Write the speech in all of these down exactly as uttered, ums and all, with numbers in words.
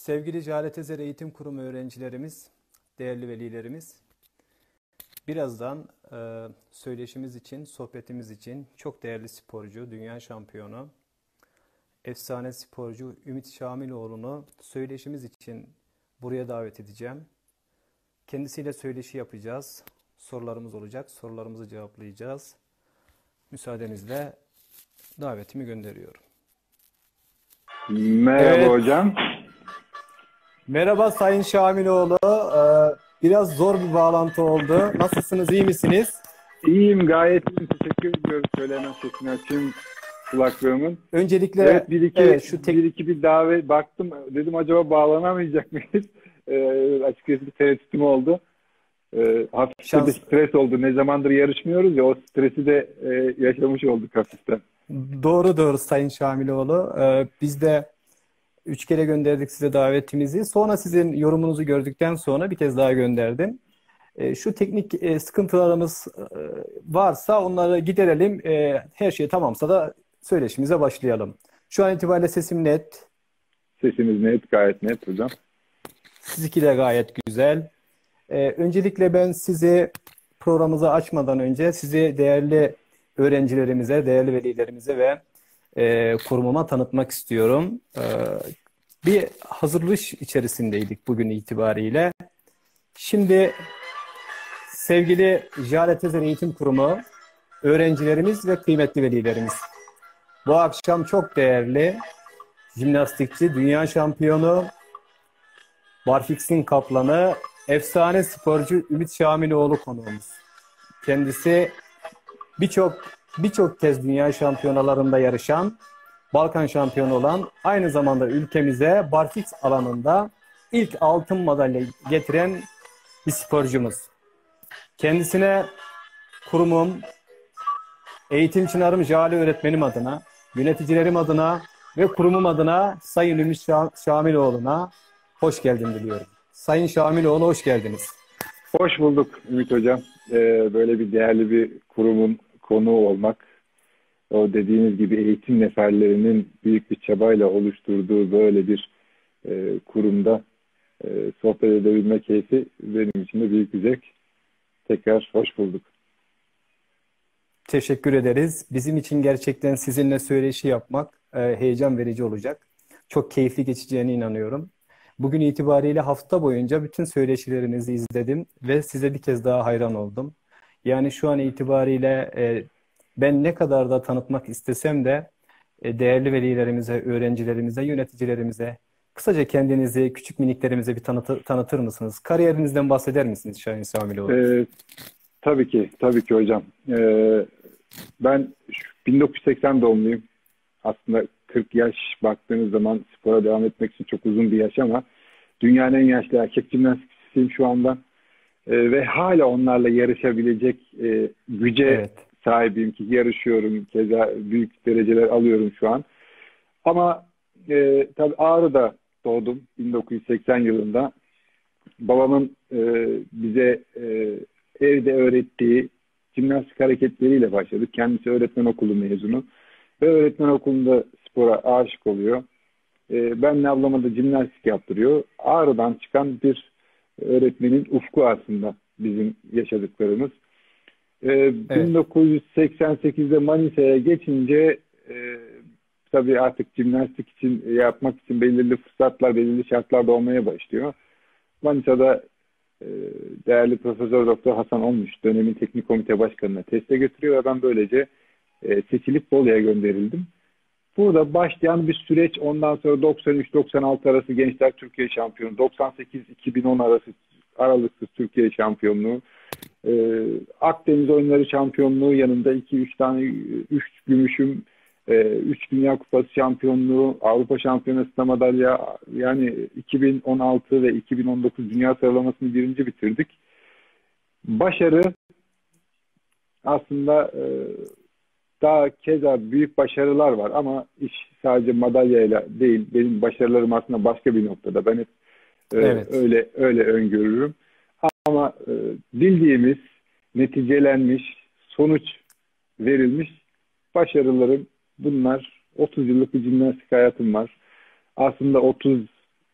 Sevgili Cehalet Ezer Eğitim Kurumu öğrencilerimiz, değerli velilerimiz, birazdan e, söyleşimiz için, sohbetimiz için çok değerli sporcu, dünya şampiyonu, efsane sporcu Ümit Şamiloğlu'nu söyleşimiz için buraya davet edeceğim. Kendisiyle söyleşi yapacağız. Sorularımız olacak, sorularımızı cevaplayacağız. Müsaadenizle davetimi gönderiyorum. Merhaba Evet. hocam. Merhaba Sayın Şamiloğlu. Ee, biraz zor bir bağlantı oldu. Nasılsınız, iyi misiniz? İyiyim, gayet iyiyim. Teşekkür ediyorum. Şöyle hemen sesini açayım kulaklığımın. Öncelikle Evet, bir iki, evet, şu tek... bir iki bir davet baktım. Dedim acaba bağlanamayacak mıyız? Ee, açıkçası bir tereddütüm oldu. Ee, hafifçe Şans... de stres oldu. Ne zamandır yarışmıyoruz ya, o stresi de e, yaşamış olduk hafiften. Doğru doğru Sayın Şamiloğlu. Ee, biz de üç kere gönderdik size davetimizi. Sonra sizin yorumunuzu gördükten sonra bir kez daha gönderdim. Ee, şu teknik e, sıkıntılarımız e, varsa onları giderelim. E, her şey tamamsa da söyleşimize başlayalım. Şu an itibariyle sesim net. Sesiniz net, gayet net hocam. Sizinki de gayet güzel. Ee, öncelikle ben sizi programımızı açmadan önce sizi değerli öğrencilerimize, değerli velilerimize ve e, kurumuma tanıtmak istiyorum. Ee, bir hazırlış içerisindeydik bugün itibariyle. Şimdi sevgili Cehalet Ezer Eğitim Kurumu öğrencilerimiz ve kıymetli velilerimiz, bu akşam çok değerli jimnastikçi, dünya şampiyonu, barfix'in kaplanı, efsane sporcu Ümit Şamiloğlu konuğumuz. Kendisi birçok birçok kez dünya şampiyonalarında yarışan, Balkan şampiyonu olan, aynı zamanda ülkemize barfix alanında ilk altın madalya getiren bir sporcumuz. Kendisine kurumum, eğitim çınarım Jale öğretmenim adına, yöneticilerim adına ve kurumum adına Sayın Ümit Şamiloğlu'na hoş geldin diliyorum. Sayın Şamiloğlu, hoş geldiniz. Hoş bulduk Ümit hocam. Ee, böyle bir değerli bir kurumun konuğu olmak, o dediğiniz gibi eğitim neferlerinin büyük bir çabayla oluşturduğu böyle bir e, kurumda e, sohbet edebilme keyfi benim için de büyük bir zevk. Tekrar hoş bulduk. Teşekkür ederiz. Bizim için gerçekten sizinle söyleşi yapmak e, heyecan verici olacak. Çok keyifli geçeceğine inanıyorum. Bugün itibariyle hafta boyunca bütün söyleşilerinizi izledim ve size bir kez daha hayran oldum. Yani şu an itibariyle e, ben ne kadar da tanıtmak istesem de e, değerli velilerimize, öğrencilerimize, yöneticilerimize kısaca kendinizi, küçük miniklerimize bir tanıtır, tanıtır mısınız? Kariyerinizden bahseder misiniz Şahin Samiloğlu? Ee, tabii ki, tabii ki hocam. Ee, ben bin dokuz yüz seksen doğumluyum. Aslında kırk yaş baktığınız zaman spora devam etmek için çok uzun bir yaş ama dünyanın en yaşlı erkek jimnastikçisiyim şu anda. Ee, ve hala onlarla yarışabilecek e, güce evet. sahibiyim ki yarışıyorum. Keza büyük dereceler alıyorum şu an. Ama e, tabii Ağrı'da doğdum bin dokuz yüz seksen yılında. Babamın e, bize e, evde öğrettiği jimnastik hareketleriyle başladık. Kendisi öğretmen okulu mezunu. Ve öğretmen okulunda spora aşık oluyor. E, benle ablama da jimnastik yaptırıyor. Ağrı'dan çıkan bir öğretmenin ufku aslında bizim yaşadıklarımız. E, evet. bin dokuz yüz seksen sekizde Manisa'ya geçince e, tabii artık jimnastik için yapmak için belirli fırsatlar, belirli şartlar doğmaya başlıyor. Manisa'da e, değerli Profesör Doktor Hasan Olmuş dönemin teknik komite başkanına teste götürüyor ve ben böylece e, seçilip Bolu'ya gönderildim. Burada başlayan bir süreç, ondan sonra doksan üç doksan altı arası Gençler Türkiye Şampiyonu, doksan sekiz iki bin on arası aralıksız Türkiye Şampiyonluğu, e, Akdeniz Oyunları Şampiyonluğu yanında iki üç tane üç gümüşüm, üç Dünya Kupası Şampiyonluğu, Avrupa Şampiyonası'na madalya, yani iki bin on altı ve iki bin on dokuz Dünya Sıralaması'nı birinci bitirdik. Başarı aslında e, daha keza büyük başarılar var ama iş sadece madalyayla değil. Benim başarılarım aslında başka bir noktada. Ben hep e, evet. öyle öyle öngörürüm. Ama e, bildiğimiz, neticelenmiş, sonuç verilmiş başarılarım bunlar. otuz yıllık bir jimnastik hayatım var. Aslında otuz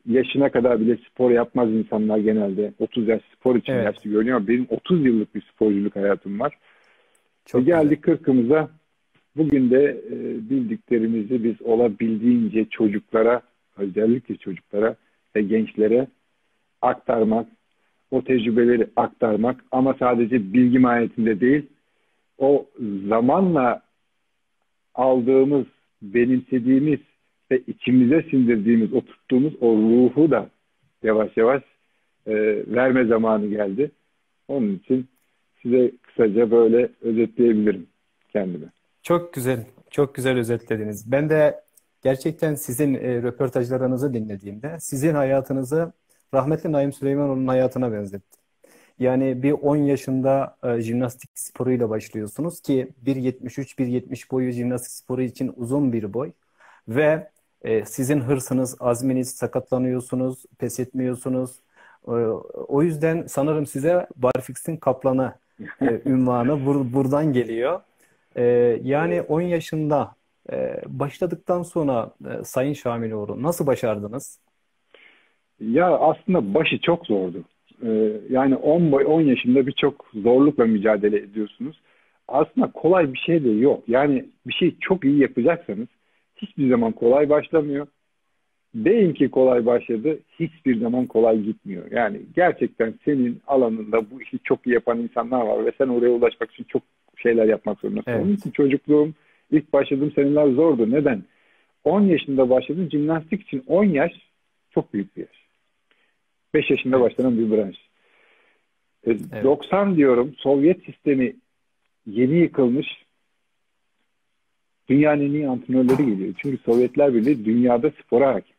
yaşına kadar bile spor yapmaz insanlar genelde. otuz yaş spor için Evet. yaşlı görünüyor ama benim otuz yıllık bir sporculuk hayatım var. Ve Çok güzel. geldik kırkımıza. Bugün de e, bildiklerimizi biz olabildiğince çocuklara, özellikle çocuklara ve gençlere aktarmak, o tecrübeleri aktarmak ama sadece bilgi mahiyetinde değil, o zamanla aldığımız, benimsediğimiz ve içimize sindirdiğimiz, oturttuğumuz o ruhu da yavaş yavaş e, verme zamanı geldi. Onun için size kısaca böyle özetleyebilirim kendimi. Çok güzel, çok güzel özetlediniz. Ben de gerçekten sizin e, röportajlarınızı dinlediğimde sizin hayatınızı rahmetli Naim Süleymanoğlu'nun hayatına benzettim. Yani bir on yaşında e, jimnastik sporuyla başlıyorsunuz ki bir yetmiş üç bir yetmiş boyu jimnastik sporu için uzun bir boy ve e, sizin hırsınız, azminiz, sakatlanıyorsunuz, pes etmiyorsunuz. E, o yüzden sanırım size Barfix'in kaplanı e, ünvanı bur- buradan geliyor. E, yani on yaşında e, başladıktan sonra e, Sayın Şamiloğlu nasıl başardınız? Ya aslında başı çok zordu. Ee, yani on boy on yaşında birçok zorlukla mücadele ediyorsunuz. Aslında kolay bir şey de yok. Yani bir şey çok iyi yapacaksanız hiçbir zaman kolay başlamıyor. Deyin ki kolay başladı, hiçbir zaman kolay gitmiyor. Yani gerçekten senin alanında bu işi çok iyi yapan insanlar var ve sen oraya ulaşmak için çok şeyler yapmak zorundasın. Evet. Onun için çocukluğum, ilk başladığım seneler zordu. Neden? on yaşında başladım. Jimnastik için on yaş çok büyük bir yaş. beş yaşında Evet. başlanan bir branş. E, Evet. doksan diyorum, Sovyet sistemi yeni yıkılmış. Dünyanın en iyi antrenörleri geliyor. Çünkü Sovyetler Birliği dünyada spora hakim.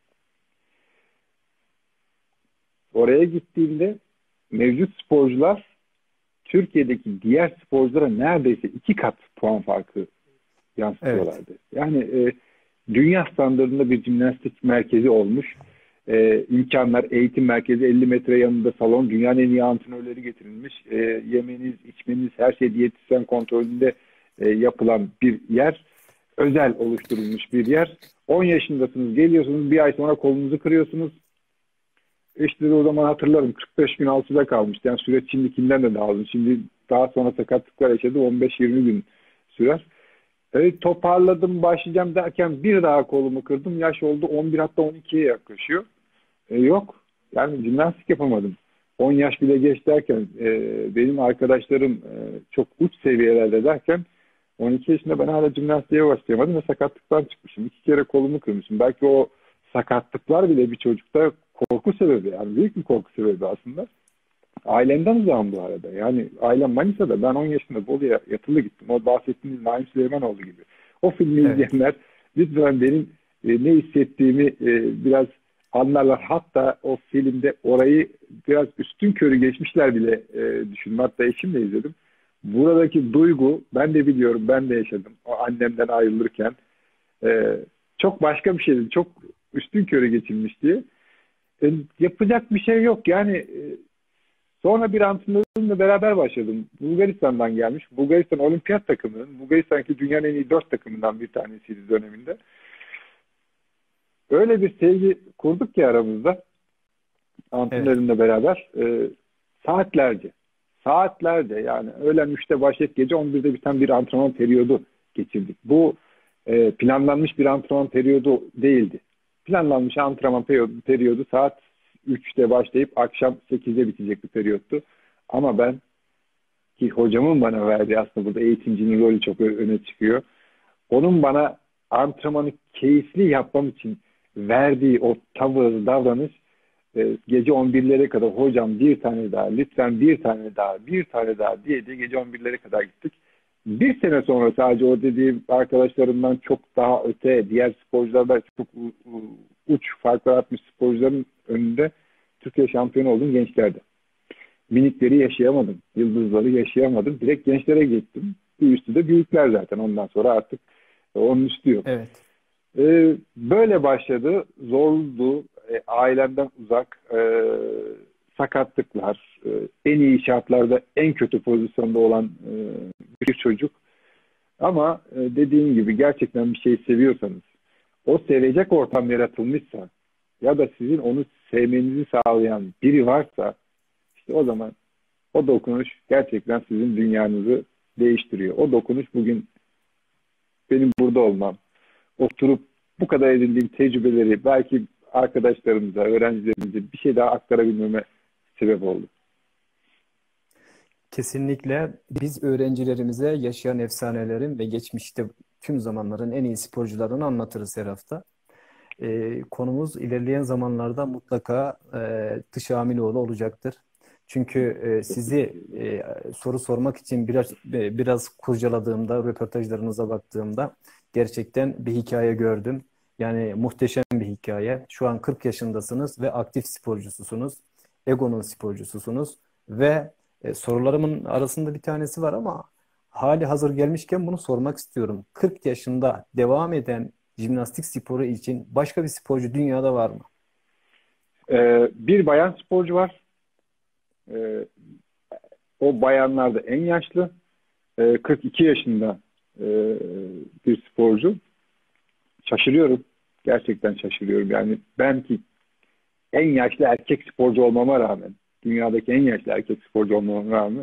Oraya gittiğimde mevcut sporcular Türkiye'deki diğer sporculara neredeyse iki kat puan farkı yansıtıyorlardı. Yani e, dünya standartında bir jimnastik merkezi olmuş. E, imkanlar, eğitim merkezi, elli metre yanında salon, dünyanın en iyi antrenörleri getirilmiş. E, yemeniz, içmeniz, her şey diyetisyen kontrolünde e, yapılan bir yer. Özel oluşturulmuş bir yer. on yaşındasınız, geliyorsunuz, bir ay sonra kolunuzu kırıyorsunuz. İşte o zaman hatırlarım, kırk beş gün altıda kalmıştı. Yani süreç şimdikinden de daha uzun. Şimdi daha sonra sakatlıklar yaşadı, on beş yirmi gün sürer. Evet, toparladım, başlayacağım derken bir daha kolumu kırdım. Yaş oldu on bir, hatta on ikiye yaklaşıyor. E, yok. Yani jimnastik yapamadım. on yaş bile geç derken e, benim arkadaşlarım e, çok uç seviyelerde derken on iki yaşında ben hala jimnastiğe başlayamadım ve sakatlıktan çıkmışım. İki kere kolumu kırmışım. Belki o sakatlıklar bile bir çocukta korku sebebi. Yani büyük bir korku sebebi aslında. Ailemden uzağım bu arada. Yani ailem Manisa'da. Ben on yaşında Bolu'ya yatılı gittim. O bahsettiğiniz Naim Süleymanoğlu gibi. O filmi Evet. izleyenler lütfen benim e, ne hissettiğimi e, biraz anlarlar. Hatta o filmde orayı biraz üstünkörü geçmişler bile e, düşündüm. Hatta eşimle izledim. Buradaki duygu, ben de biliyorum, ben de yaşadım. O annemden ayrılırken e, çok başka bir şeydi. Çok üstünkörü geçilmiş diye. E, yapacak bir şey yok. Yani e, sonra bir antrenörümle beraber başladım. Bulgaristan'dan gelmiş. Bulgaristan olimpiyat takımının, Bulgaristan'daki dünyanın en iyi dört takımından bir tanesiydi döneminde. Öyle bir sevgi kurduk ki aramızda antrenörümle evet. beraber e, saatlerce, saatlerce yani öğlen üçte başlayıp gece on birde biten bir antrenman periyodu geçirdik. Bu e, planlanmış bir antrenman periyodu değildi. Planlanmış antrenman periyodu, periyodu saat üçte başlayıp akşam sekizde bitecek bir periyottu. Ama ben, ki hocamın bana verdiği, aslında burada eğitimcinin rolü çok öne çıkıyor. Onun bana antrenmanı keyifli yapmam için verdiği o tavır, davranış, e, gece on birlere kadar hocam bir tane daha, lütfen bir tane daha, bir tane daha diye diye gece on birlere kadar gittik. Bir sene sonra sadece o dediğim arkadaşlarımdan çok daha öte, diğer sporculardan çok uç farklar atmış sporcuların önünde Türkiye şampiyonu oldum gençlerde. Minikleri yaşayamadım, yıldızları yaşayamadım. Direkt gençlere gittim. Bir üstü de büyükler zaten. Ondan sonra artık onun üstü yok. Evet. Ee, böyle başladı. Zordu. E, ailemden uzak. E, sakatlıklar. E, en iyi şartlarda en kötü pozisyonda olan e, bir çocuk. Ama e, dediğim gibi gerçekten bir şey seviyorsanız, o sevecek ortam yaratılmışsa ya da sizin onu sevmenizi sağlayan biri varsa işte o zaman o dokunuş gerçekten sizin dünyanızı değiştiriyor. O dokunuş bugün benim burada olmam, oturup bu kadar edindiğim tecrübeleri belki arkadaşlarımıza, öğrencilerimize bir şey daha aktarabilmeme sebep oldu. Kesinlikle biz öğrencilerimize yaşayan efsanelerin ve geçmişte tüm zamanların en iyi sporcularını anlatırız her hafta. Ee, konumuz ilerleyen zamanlarda mutlaka e, Dış Aminoğlu olacaktır. Çünkü e, sizi e, soru sormak için biraz e, biraz kurcaladığımda, röportajlarınıza baktığımda gerçekten bir hikaye gördüm. Yani muhteşem bir hikaye. Şu an kırk yaşındasınız ve aktif sporcususunuz. Ego'nun sporcususunuz ve e, sorularımın arasında bir tanesi var ama hali hazır gelmişken bunu sormak istiyorum. kırk yaşında devam eden jimnastik sporu için başka bir sporcu dünyada var mı? Ee, bir bayan sporcu var. Ee, o bayanlar da en yaşlı. Ee, kırk iki yaşında e, bir sporcu. Şaşırıyorum. Gerçekten şaşırıyorum. Yani ben ki en yaşlı erkek sporcu olmama rağmen, dünyadaki en yaşlı erkek sporcu olmama rağmen,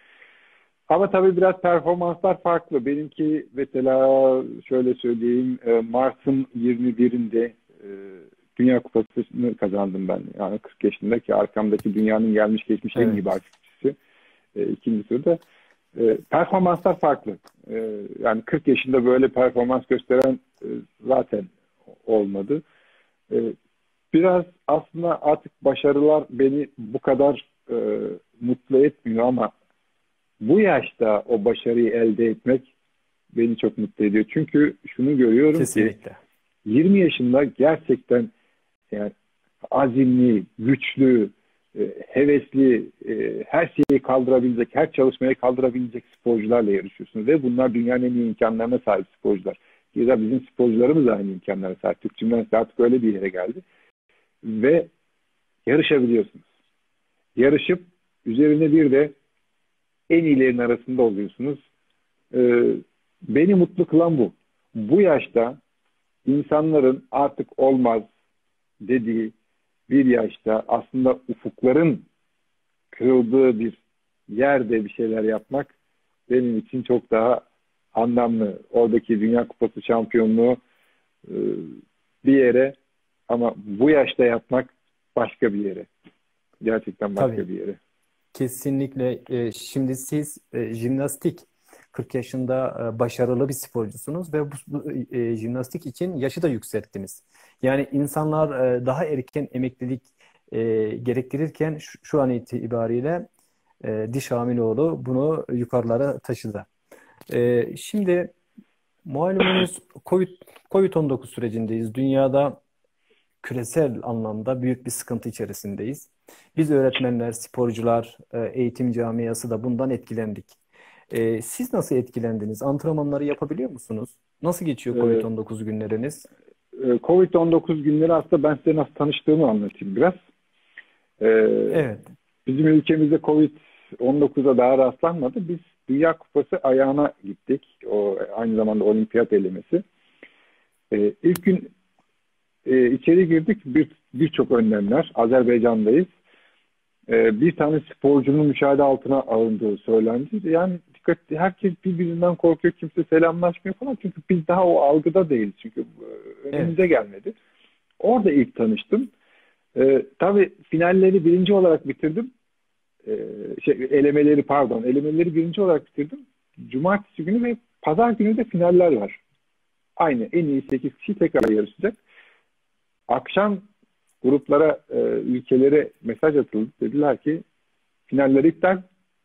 ama tabii biraz performanslar farklı. Benimki mesela şöyle söyleyeyim, Mart'ın yirmi birinde e, Dünya Kupası'nı kazandım ben. Yani kırk yaşındaki arkamdaki dünyanın gelmiş geçmiş en Evet. iyi basketçisi. E, ikinci sırada. E, performanslar farklı. E, yani kırk yaşında böyle performans gösteren e, zaten olmadı. E, biraz aslında artık başarılar beni bu kadar e, mutlu etmiyor ama bu yaşta o başarıyı elde etmek beni çok mutlu ediyor. Çünkü şunu görüyorum ki Kesinlikle. yirmi yaşında gerçekten yani azimli, güçlü, e, hevesli, e, her şeyi kaldırabilecek, her çalışmayı kaldırabilecek sporcularla yarışıyorsunuz. Ve bunlar dünyanın en iyi imkanlarına sahip sporcular. Ya da bizim sporcularımız da aynı imkanlara sahip. Türk Jimnastik artık öyle bir yere geldi. Ve yarışabiliyorsunuz. Yarışıp üzerine bir de en iyilerin arasında oluyorsunuz. Ee, beni mutlu kılan bu. Bu yaşta insanların artık olmaz dediği bir yaşta aslında ufukların kırıldığı bir yerde bir şeyler yapmak benim için çok daha anlamlı. Oradaki Dünya Kupası şampiyonluğu e, bir yere ama bu yaşta yapmak başka bir yere. Gerçekten başka Tabii. bir yere. Kesinlikle. E, şimdi siz e, jimnastik kırk yaşında e, başarılı bir sporcusunuz ve bu, bu, e, jimnastik için yaşı da yükselttiniz. Yani insanlar e, daha erken emeklilik e, gerektirirken şu, şu an itibariyle e, Diş Aminoğlu bunu yukarılara taşıdı. E, şimdi malumunuz Covid, Covid on dokuz sürecindeyiz. Dünyada küresel anlamda büyük bir sıkıntı içerisindeyiz. Biz öğretmenler, sporcular, e, eğitim camiası da bundan etkilendik. E, Siz nasıl etkilendiniz? Antrenmanları yapabiliyor musunuz? Nasıl geçiyor Covid Ee, on dokuz günleriniz? e, Covid on dokuz günleri aslında ben size nasıl tanıştığımı anlatayım biraz. Ee, Evet, bizim ülkemizde Covid on dokuza daha rastlanmadı. Biz Dünya Kupası ayağına gittik. O aynı zamanda olimpiyat elemesi. Ee, ilk gün e, içeri girdik. Bir birçok önlemler. Azerbaycan'dayız. Ee, bir tane sporcunun müşahede altına alındığı söylendi. Yani dikkat, herkes birbirinden korkuyor. Kimse selamlaşmıyor falan. Çünkü biz daha o algıda değiliz. Çünkü e, evet. önümüze gelmedi. Orada ilk tanıştım. Ee, tabii finalleri birinci olarak bitirdim. Ee, şey, elemeleri pardon. Elemeleri birinci olarak bitirdim. Cumartesi günü ve pazar günü de finaller var. Aynı en iyi sekiz kişi tekrar yarışacak. Akşam gruplara, e, ülkelere mesaj atıldı. Dediler ki finaller iptal.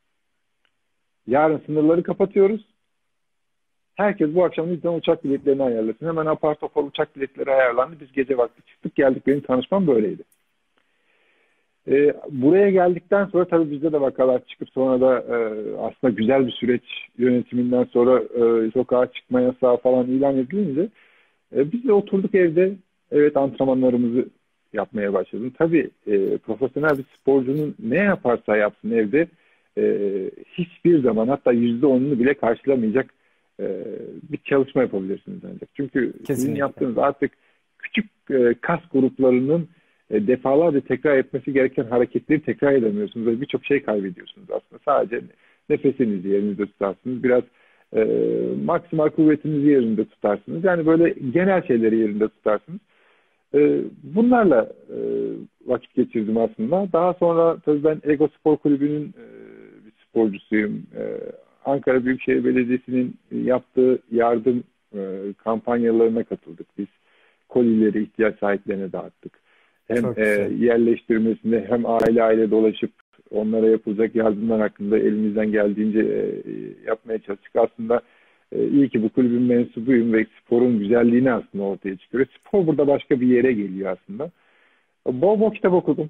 Yarın sınırları kapatıyoruz. Herkes bu akşam lütfen uçak biletlerini ayarlasın. Hemen apar topar uçak biletleri ayarlandı. Biz gece vakti çıktık geldik. Benim tanışmam böyleydi. E, buraya geldikten sonra tabii bizde de vakalar çıkıp sonra da e, aslında güzel bir süreç yönetiminden sonra e, sokağa çıkma yasağı falan ilan edilince e, biz de oturduk evde. Evet, antrenmanlarımızı yapmaya başladım. Tabii e, profesyonel bir sporcunun ne yaparsa yapsın evde e, hiçbir zaman hatta yüzde onunu bile karşılamayacak e, bir çalışma yapabilirsiniz ancak. Çünkü sizin Kesinlikle. yaptığınız artık küçük e, kas gruplarının e, defalarca tekrar etmesi gereken hareketleri tekrar edemiyorsunuz ve birçok şey kaybediyorsunuz aslında. Sadece nefesinizi yerinizde tutarsınız. Biraz e, maksimal kuvvetinizi yerinde tutarsınız. Yani böyle genel şeyleri yerinde tutarsınız. E, bunlarla e, vakit geçirdim aslında. Daha sonra tabii ben Ego Spor Kulübü'nün e, bir sporcusuyum. E, Ankara Büyükşehir Belediyesi'nin yaptığı yardım e, kampanyalarına katıldık biz. Kolileri ihtiyaç sahiplerine dağıttık. Hem e, yerleştirmesinde hem aile aile dolaşıp onlara yapılacak yardımlar hakkında elimizden geldiğince e, yapmaya çalıştık. Aslında e, iyi ki bu kulübün mensubuyum ve sporun güzelliğini aslında ortaya çıkıyor. Spor burada başka bir yere geliyor aslında. Bol bol kitap okudum.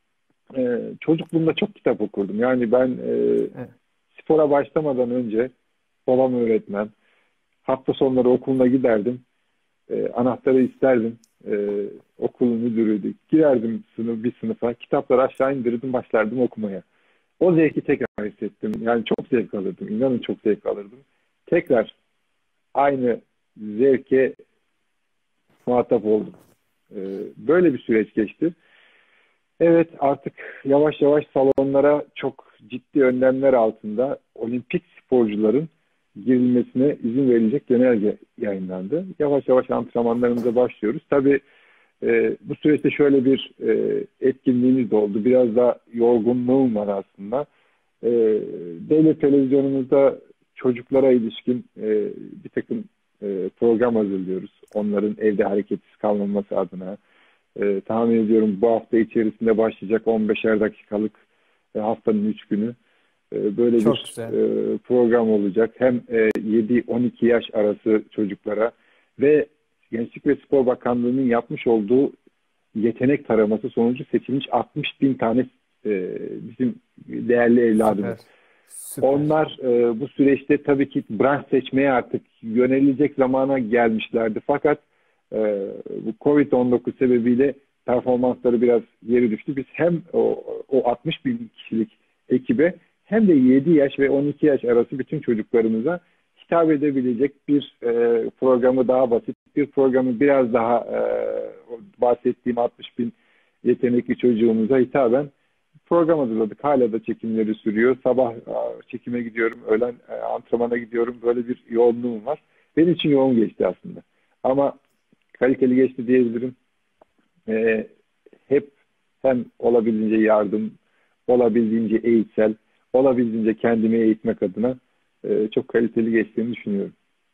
E, çocukluğumda çok kitap okurdum. Yani ben e, evet. spora başlamadan önce babam öğretmen. Hafta sonları okuluna giderdim. E, anahtarı isterdim. E, okulun müdürüydü. Girerdim sınıf, bir sınıfa. Kitapları aşağı indirirdim. Başlardım okumaya. O zevki tekrar hissettim. Yani çok zevk alırdım. İnanın çok zevk alırdım. Tekrar aynı zevke muhatap oldum. E, böyle bir süreç geçti. Evet, artık yavaş yavaş salonlara çok ciddi önlemler altında olimpik sporcuların girilmesine izin verilecek genelge yayınlandı. Yavaş yavaş antrenmanlarımıza başlıyoruz. Tabii e, bu süreçte şöyle bir e, etkinliğimiz de oldu. Biraz da yorgunluğum var aslında. E, devlet televizyonumuzda çocuklara ilişkin e, bir takım e, program hazırlıyoruz. Onların evde hareketsiz kalmaması adına. E, tahmin ediyorum bu hafta içerisinde başlayacak on beşer dakikalık e, haftanın üç günü. Böyle Çok bir güzel. program olacak. Hem yedi on iki yaş arası çocuklara ve Gençlik ve Spor Bakanlığı'nın yapmış olduğu yetenek taraması sonucu seçilmiş altmış bin tane bizim değerli evladımız. Süper. Süper. Onlar bu süreçte tabii ki branş seçmeye artık yönelecek zamana gelmişlerdi. Fakat bu kovid on dokuz sebebiyle performansları biraz geri düştü. Biz hem o, o altmış bin kişilik ekibe hem de yedi yaş ve on iki yaş arası bütün çocuklarımıza hitap edebilecek bir e, programı daha basit, bir programı biraz daha e, bahsettiğim altmış bin yetenekli çocuğumuza hitaben program hazırladık. Hala da çekimleri sürüyor. Sabah e, çekime gidiyorum, öğlen e, antrenmana gidiyorum. Böyle bir yoğunluğum var. Benim için yoğun geçti aslında. Ama kaliteli geçti diyebilirim. E, hep hem olabildiğince yardım, olabildiğince eğitsel, olabildiğince kendimi eğitmek adına e, çok kaliteli geçtiğini düşünüyorum.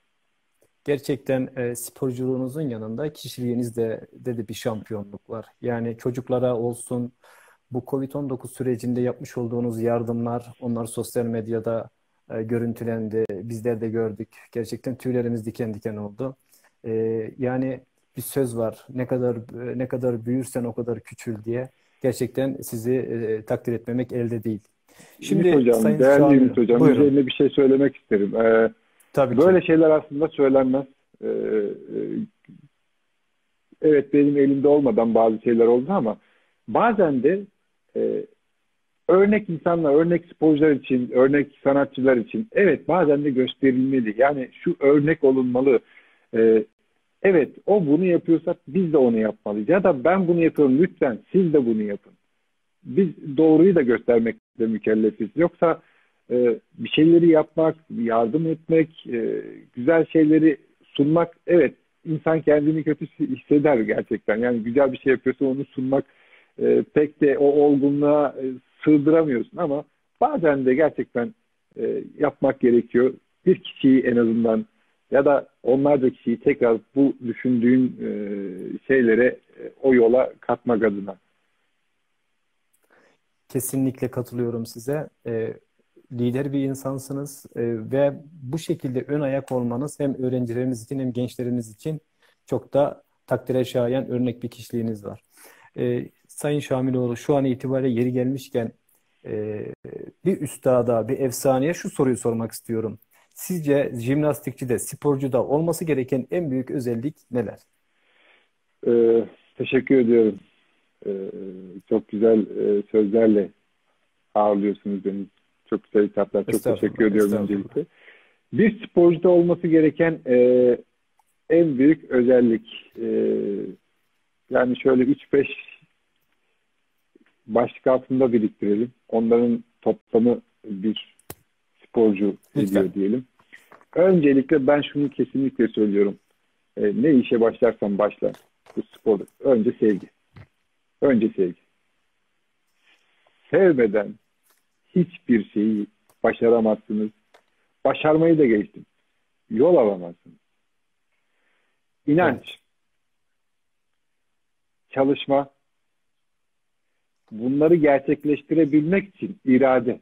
Gerçekten e, sporculuğunuzun yanında kişiliğinizde de, de bir şampiyonluk var. Yani çocuklara olsun, bu kovid on dokuz sürecinde yapmış olduğunuz yardımlar, onlar sosyal medyada e, görüntülendi, bizler de gördük. Gerçekten tüylerimiz diken diken oldu. E, yani bir söz var, ne kadar ne kadar büyürsen o kadar küçül diye. Gerçekten sizi e, takdir etmemek elde değil. Şimdi Ümit Hocam, Sayın değerli Şamil, Ümit Hocam, buyurun. Üzerine bir şey söylemek isterim. Ee, Tabii böyle ki. Şeyler aslında söylenmez. Ee, evet, benim elimde olmadan bazı şeyler oldu ama bazen de e, örnek insanlar, örnek sporcular için, örnek sanatçılar için evet bazen de gösterilmeli. Yani şu örnek olunmalı. Ee, evet, o bunu yapıyorsa biz de onu yapmalıyız. Ya da ben bunu yapıyorum, lütfen siz de bunu yapın. Biz doğruyu da göstermekle mükellefiz. Yoksa e, bir şeyleri yapmak, yardım etmek, e, güzel şeyleri sunmak, evet insan kendini kötü hisseder gerçekten. Yani güzel bir şey yapıyorsa onu sunmak e, pek de o olgunluğa e, sığdıramıyorsun ama bazen de gerçekten e, yapmak gerekiyor. Bir kişiyi en azından ya da onlarca kişiyi tekrar bu düşündüğün e, şeylere, e, o yola katmak adına. Kesinlikle katılıyorum size. E, lider bir insansınız e, ve bu şekilde ön ayak olmanız hem öğrencilerimiz için hem gençlerimiz için çok da takdire şayan örnek bir kişiliğiniz var. E, Sayın Şamiloğlu, şu an itibariyle yeri gelmişken e, bir üstada, bir efsaneye şu soruyu sormak istiyorum. Sizce jimnastikçide, sporcuda olması gereken en büyük özellik neler? Ee, teşekkür ediyorum. Ee, çok güzel e, sözlerle ağırlıyorsunuz beni. Çok güzel hitaplar. Çok teşekkür ediyorum öncelikle. Bir sporcuda olması gereken e, en büyük özellik e, yani şöyle üç beş başlık altında biriktirelim. Onların toplamı bir sporcu Lütfen. ediyor diyelim. Öncelikle ben şunu kesinlikle söylüyorum. E, ne işe başlarsan başla bu sporda. Önce sevgi. Önce sevgi. Sevmeden hiçbir şeyi başaramazsınız. Başarmayı da geçtim. Yol alamazsınız. İnanç, Evet. çalışma, bunları gerçekleştirebilmek için irade.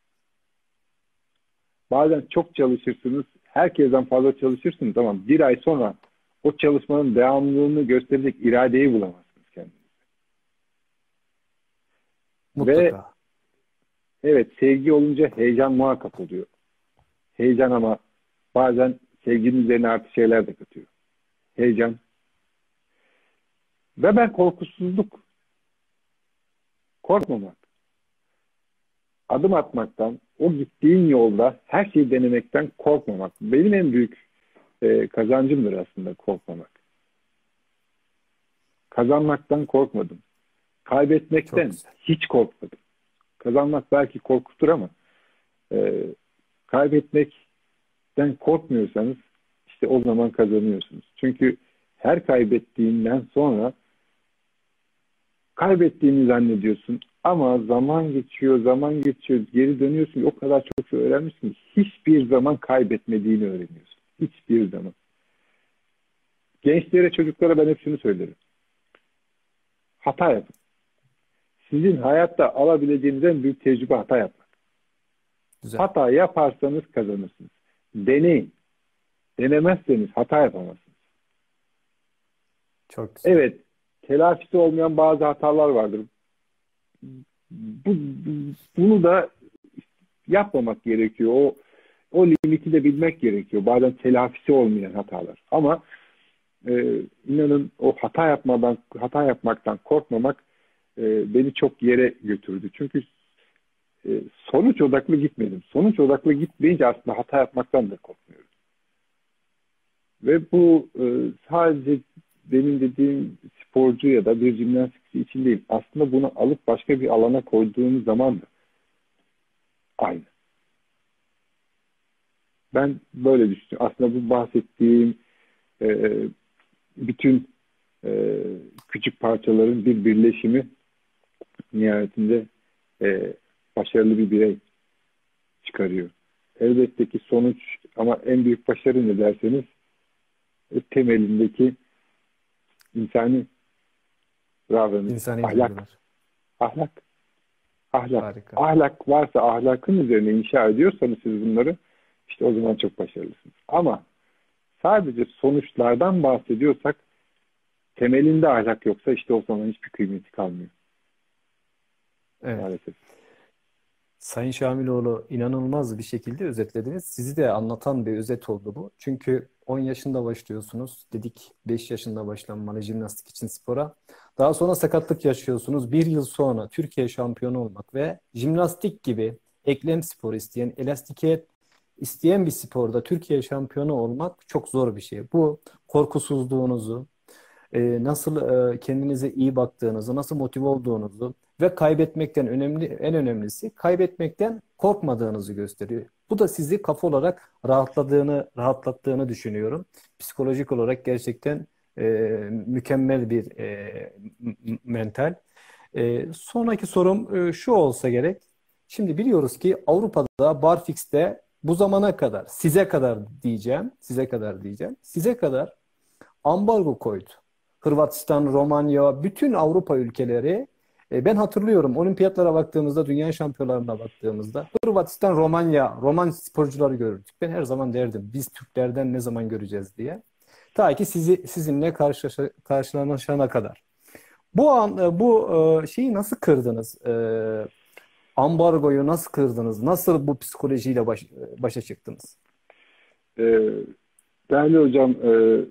Bazen çok çalışırsınız, herkesten fazla çalışırsınız ama bir ay sonra o çalışmanın devamlılığını gösterecek iradeyi bulamazsınız kendinize. Ve Mutlaka. evet, sevgi olunca heyecan muhakkak oluyor. Heyecan ama bazen sevginin üzerine artı şeyler de katıyor. Heyecan. Ve ben korkusuzluk. Korkmamak. Adım atmaktan, o gittiğin yolda her şeyi denemekten korkmamak. Benim en büyük e, kazancımdır aslında korkmamak. Kazanmaktan korkmadım. Çok Kaybetmekten güzel. hiç korkmadım. Kazanmak belki korkutur ama e, kaybetmekten korkmuyorsanız işte o zaman kazanıyorsunuz. Çünkü her kaybettiğinden sonra kaybettiğini zannediyorsun ama zaman geçiyor, zaman geçiyor, geri dönüyorsun. O kadar çok şey öğrenmişsin ki hiçbir zaman kaybetmediğini öğreniyorsun. Hiçbir zaman. Gençlere, çocuklara ben hep şunu söylerim. Hata yapın. Sizin hayatta alabileceğiniz en büyük tecrübe hata yapmak. Güzel. Hata yaparsanız kazanırsınız. Deneyin. Denemezseniz hata yapamazsınız. Çok güzel. Evet, telafisi olmayan bazı hatalar vardır. Bu, bunu da yapmamak gerekiyor. O o limiti de bilmek gerekiyor. Bazen telafisi olmayan hatalar. Ama e, inanın o hata yapmadan hata yapmaktan korkmamak e, beni çok yere götürdü. Çünkü e, sonuç odaklı gitmedim. Sonuç odaklı gitmeyince aslında hata yapmaktan da korkmuyorum. Ve bu e, sadece benim dediğim sporcu ya da bir jimnastikçi için değil. Aslında bunu alıp başka bir alana koyduğunuz zaman da aynı. Ben böyle düşünüyorum. Aslında bu bahsettiğim e, bütün e, küçük parçaların bir birleşimi nihayetinde e, başarılı bir birey çıkarıyor. Elbette ki sonuç ama en büyük başarı ne derseniz e, temelindeki insani davranış, İnsani ahlak, duygular. ahlak, ahlak. Harika. Ahlak varsa ahlakın üzerine inşa ediyorsanız siz bunları işte o zaman çok başarılısınız. Ama sadece sonuçlardan bahsediyorsak temelinde ahlak yoksa işte o zaman hiçbir kıymeti kalmıyor Evet. maalesef. Sayın Şamiloğlu inanılmaz bir şekilde özetlediniz. Sizi de anlatan bir özet oldu bu. Çünkü on yaşında başlıyorsunuz. Dedik beş yaşında başlanmalı jimnastik için spora. Daha sonra sakatlık yaşıyorsunuz. Bir yıl sonra Türkiye şampiyonu olmak ve jimnastik gibi eklem sporu isteyen, elastikiyet isteyen bir sporda Türkiye şampiyonu olmak çok zor bir şey. Bu korkusuzluğunuzu, e, nasıl e, kendinize iyi baktığınızı, nasıl motive olduğunuzu ve kaybetmekten önemli, en önemlisi kaybetmekten korkmadığınızı gösteriyor. Bu da sizi kafa olarak rahatladığını, rahatlattığını düşünüyorum. Psikolojik olarak gerçekten e, mükemmel bir e, m- mental. E, sonraki sorum e, şu olsa gerek. Şimdi biliyoruz ki Avrupa'da Barfix'te bu zamana kadar, size kadar diyeceğim, size kadar diyeceğim, size kadar ambargo koydu. Hırvatistan, Romanya, bütün Avrupa ülkeleri. E, ben hatırlıyorum olimpiyatlara baktığımızda, dünya şampiyonlarına baktığımızda Hırvatistan, Romanya, Roman sporcuları görürdük. Ben her zaman derdim biz Türklerden ne zaman göreceğiz diye. Ta ki sizi sizinle karşı, karşılaşana kadar. Bu an e, bu e, şeyi nasıl kırdınız? E, ambargoyu nasıl kırdınız? Nasıl bu psikolojiyle baş, başa çıktınız? Ee, Değerli hocam, e,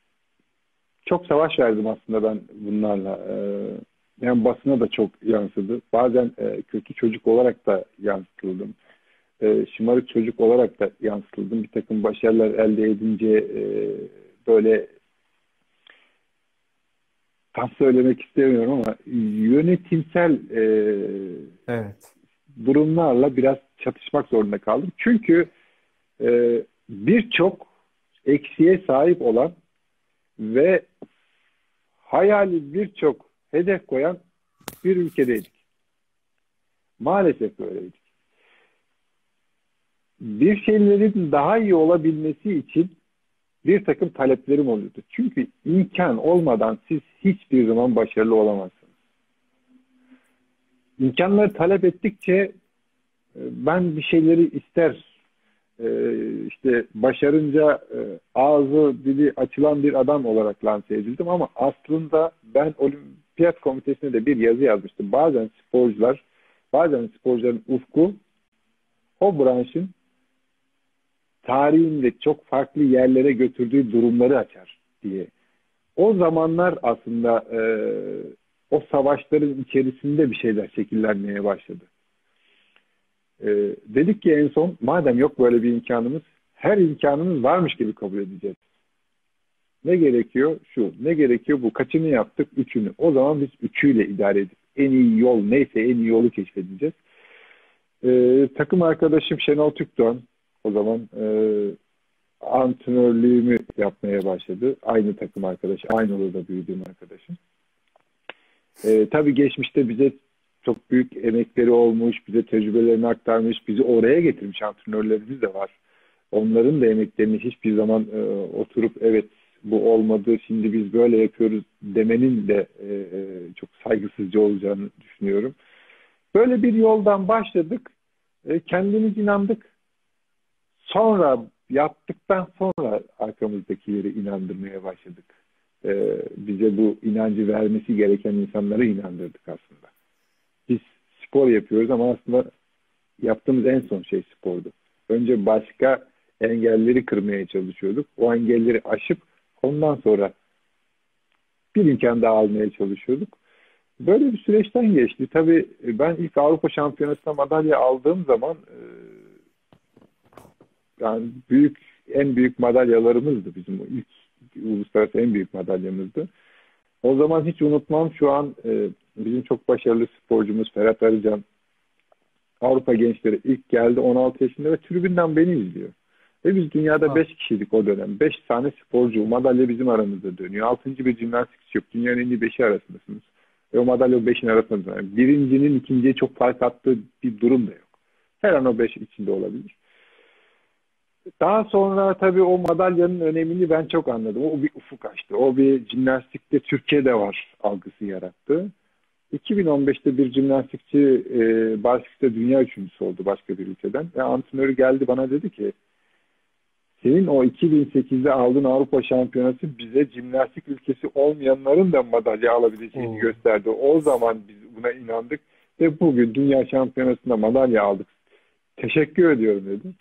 çok savaş verdim aslında ben bunlarla. Ee, yani basına da çok yansıdı. Bazen e, kötü çocuk olarak da yansıtıldım. E, şımarık çocuk olarak da yansıtıldım. Bir takım başarılar elde edince e, böyle tam söylemek istemiyorum ama yönetimsel e, Evet. durumlarla biraz çatışmak zorunda kaldım. Çünkü e, birçok eksiğe sahip olan ve hayali birçok hedef koyan bir ülkedeydik. Maalesef böyleydik. Bir şeylerin daha iyi olabilmesi için bir takım taleplerim oluyordu. Çünkü imkan olmadan siz hiçbir zaman başarılı olamazsınız. İmkanları talep ettikçe e, ben bir şeyleri ister e, işte başarınca e, ağzı dili açılan bir adam olarak lanse edildim ama aslında ben Olimpiyat Komitesi'ne de bir yazı yazmıştım. Bazen sporcular, bazen sporcuların ufku o branşın tarihinde çok farklı yerlere götürdüğü durumları açar diye. O zamanlar aslında e, o savaşların içerisinde bir şeyler şekillenmeye başladı. E, dedik ki en son madem yok böyle bir imkanımız, her imkanımız varmış gibi kabul edeceğiz. Ne gerekiyor? Şu. Ne gerekiyor? Bu. Kaçını yaptık? Üçünü. O zaman biz üçüyle idare edip en iyi yol neyse en iyi yolu keşfedeceğiz. E, takım arkadaşım Şenol Türkdoğan o zaman e, antrenörlüğümü yapmaya başladı. Aynı takım arkadaşı, aynı odada büyüdüğüm arkadaşım. E, tabii geçmişte bize çok büyük emekleri olmuş, bize tecrübelerini aktarmış, bizi oraya getirmiş antrenörlerimiz de var. Onların da emeklerini hiçbir zaman e, oturup evet bu olmadı, şimdi biz böyle yapıyoruz demenin de e, e, çok saygısızca olacağını düşünüyorum. Böyle bir yoldan başladık. E, kendimiz inandık. Sonra yaptıktan sonra arkamızdakileri inandırmaya başladık. Ee, bize bu inancı vermesi gereken insanları inandırdık aslında. Biz spor yapıyoruz ama aslında yaptığımız en son şey spordu. Önce başka engelleri kırmaya çalışıyorduk. O engelleri aşıp ondan sonra bir imkan daha almaya çalışıyorduk. Böyle bir süreçten geçti. Tabii ben ilk Avrupa Şampiyonası'na madalya aldığım zaman e, yani büyük en büyük madalyalarımızdı bizim o ilk uluslararası en büyük madalyamızdı. O zaman hiç unutmam şu an e, bizim çok başarılı sporcumuz Ferhat Arıcan Avrupa gençleri ilk geldi on altı yaşında ve tribünden beni izliyor. Ve biz dünyada beş kişiydik o dönem. beş tane sporcu. Madalya bizim aramızda dönüyor. altıncı bir jimnastikçi yok. Dünyanın en iyi beşi arasındasınız. Ve o madalya o beşin arasında dönüyor. Birincinin ikinciye çok fark attığı bir durum da yok. Her an o beş içinde olabilir. Daha sonra tabii o madalyanın önemini ben çok anladım. O bir ufuk açtı. O bir jimnastikte Türkiye'de var algısı yarattı. iki bin on beşte bir jimnastikçi e, Barsik'te dünya üçüncüsü oldu başka bir ülkeden. Ve antrenörü geldi bana dedi ki senin o iki bin sekizde aldığın Avrupa Şampiyonası bize jimnastik ülkesi olmayanların da madalya alabileceğini hmm. gösterdi. O zaman biz buna inandık ve bugün Dünya Şampiyonası'nda madalya aldık. Teşekkür ediyorum dedim.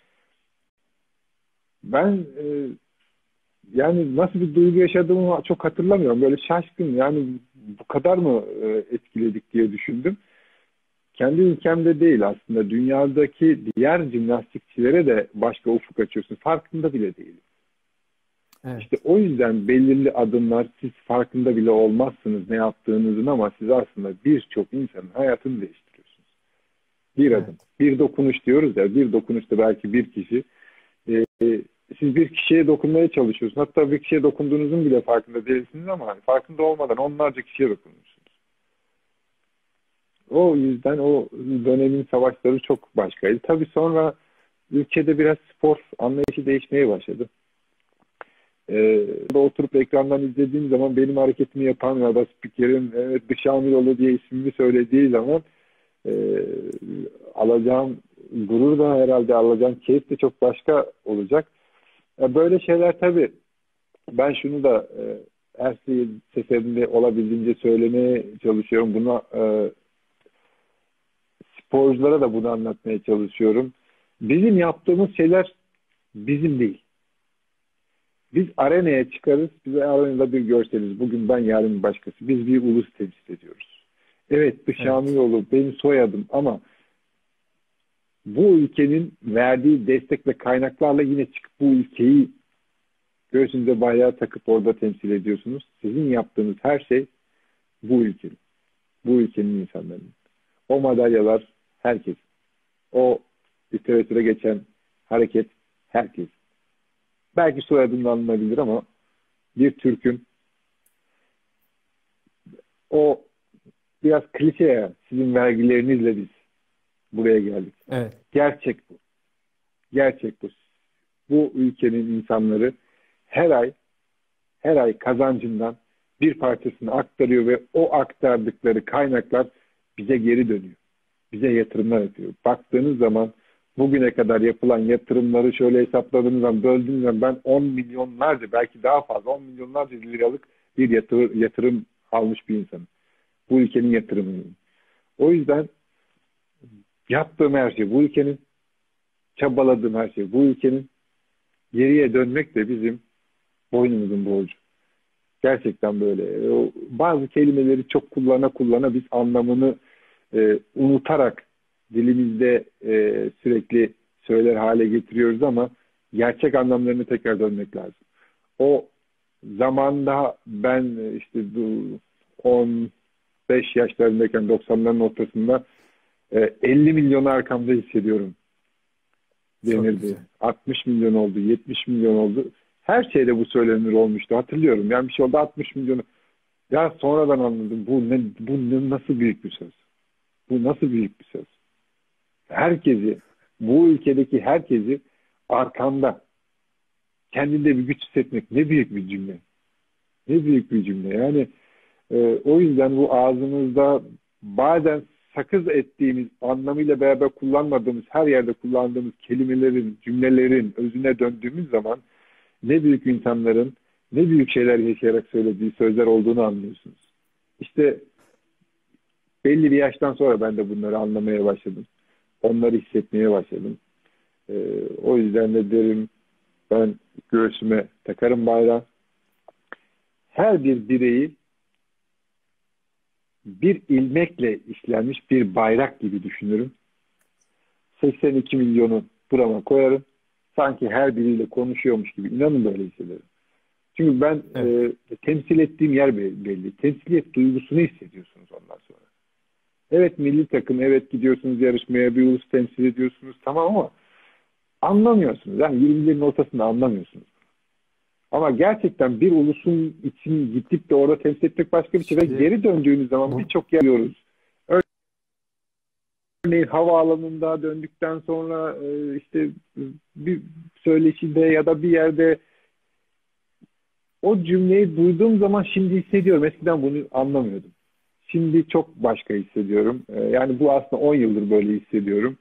Ben e, yani nasıl bir duygu yaşadığımı çok hatırlamıyorum. Böyle şaşkın yani bu kadar mı e, etkiledik diye düşündüm. Kendi ülkemde değil aslında. Dünyadaki diğer jimnastikçilere de başka ufuk açıyorsun. Farkında bile değilim. Evet. İşte o yüzden belirli adımlar siz farkında bile olmazsınız ne yaptığınızın ama siz aslında birçok insanın hayatını değiştiriyorsunuz. Bir evet. adım. Bir dokunuş diyoruz ya. Bir dokunuşta belki bir kişi e, siz bir kişiye dokunmaya çalışıyorsunuz. Hatta bir kişiye dokunduğunuzun bile farkında değilsiniz ama farkında olmadan onlarca kişiye dokunmuşsunuz. O yüzden o dönemin savaşları çok başkaydı. Tabii sonra ülkede biraz spor anlayışı değişmeye başladı. Ee, oturup ekrandan izlediğim zaman benim hareketimi yapan ya da spikerin evet, Dış Amiroğlu diye ismini söylediği zaman e, alacağım gurur da herhalde alacağım keyif de çok başka olacak. Böyle şeyler tabii ben şunu da e, her seferinde olabildiğince söylemeye çalışıyorum. Buna e, sporculara da bunu anlatmaya çalışıyorum. Bizim yaptığımız şeyler bizim değil. Biz arenaya çıkarız, bize arenada bir görseliz. Bugün ben, yarın başkası. Biz bir ulus temsil ediyoruz. Evet, Dış Amiroğlu evet. benim soyadım ama bu ülkenin verdiği destek ve kaynaklarla yine çıkıp bu ülkeyi göğsünüze bayrağı takıp orada temsil ediyorsunuz. Sizin yaptığınız her şey Bu ülkenin. Bu ülkenin insanların. O madalyalar herkes. O literatüre geçen hareket herkes. Belki soyadından alınabilir ama bir Türk'ün o biraz klişe ya, sizin vergilerinizle biz buraya geldik. Evet. Gerçek bu. Gerçek bu. Bu ülkenin insanları her ay her ay kazancından bir parçasını aktarıyor ve o aktardıkları kaynaklar bize geri dönüyor. Bize yatırımlar yapıyor. Baktığınız zaman bugüne kadar yapılan yatırımları şöyle hesapladığınız zaman, böldüğünüz zaman ben on milyonlarca, belki daha fazla on milyonlarca liralık bir yatır, yatırım almış bir insanım. Bu ülkenin yatırımıyım. O yüzden yaptığım her şey bu ülkenin, çabaladığım her şey bu ülkenin, geriye dönmek de bizim boynumuzun borcu. Gerçekten böyle. O, bazı kelimeleri çok kullana kullana biz anlamını e, unutarak dilimizde e, sürekli söyler hale getiriyoruz ama gerçek anlamlarını tekrar dönmek lazım. O zamanda ben işte on beş yaşlarındayken doksanların ortasında e, elli milyonu arkamda hissediyorum denirdi. altmış milyon oldu, yetmiş milyon oldu. Her şeyde bu söylenir olmuştu. Hatırlıyorum. Yani bir şey oldu altmış milyonu. Ya sonradan anladım. Bu ne, bu ne, nasıl büyük bir söz? Bu nasıl büyük bir söz? Herkesi, bu ülkedeki herkesi arkanda, kendinde bir güç hissetmek ne büyük bir cümle. Ne büyük bir cümle. Yani e, o yüzden bu ağzımızda bazen sakız ettiğimiz, anlamıyla beraber kullanmadığımız, her yerde kullandığımız kelimelerin, cümlelerin özüne döndüğümüz zaman ne büyük insanların ne büyük şeyler yaşayarak söylediği sözler olduğunu anlıyorsunuz. İşte belli bir yaştan sonra ben de bunları anlamaya başladım. Onları hissetmeye başladım. Ee, o yüzden de derim, ben göğsüme takarım bayrağı. Her bir bireyi bir ilmekle işlenmiş bir bayrak gibi düşünürüm. seksen iki milyonu burama koyarım. Sanki her biriyle konuşuyormuş gibi. İnanın böyle hissederim. Çünkü ben evet. e, temsil ettiğim yer belli. Temsiliyet duygusunu hissediyorsunuz ondan sonra. Evet milli takım, evet gidiyorsunuz yarışmaya, bir ulus temsil ediyorsunuz tamam ama anlamıyorsunuz. Yani yirmilerin ortasında anlamıyorsunuz. Ama gerçekten bir ulusun için gidip de orada temsil etmek başka bir şey. Ve geri döndüğünüz zaman birçok yer görüyoruz. Örneğin havaalanında döndükten sonra işte bir söyleşide ya da bir yerde o cümleyi duyduğum zaman şimdi hissediyorum. Eskiden bunu anlamıyordum. Şimdi çok başka hissediyorum. Yani bu aslında on yıldır böyle hissediyorum.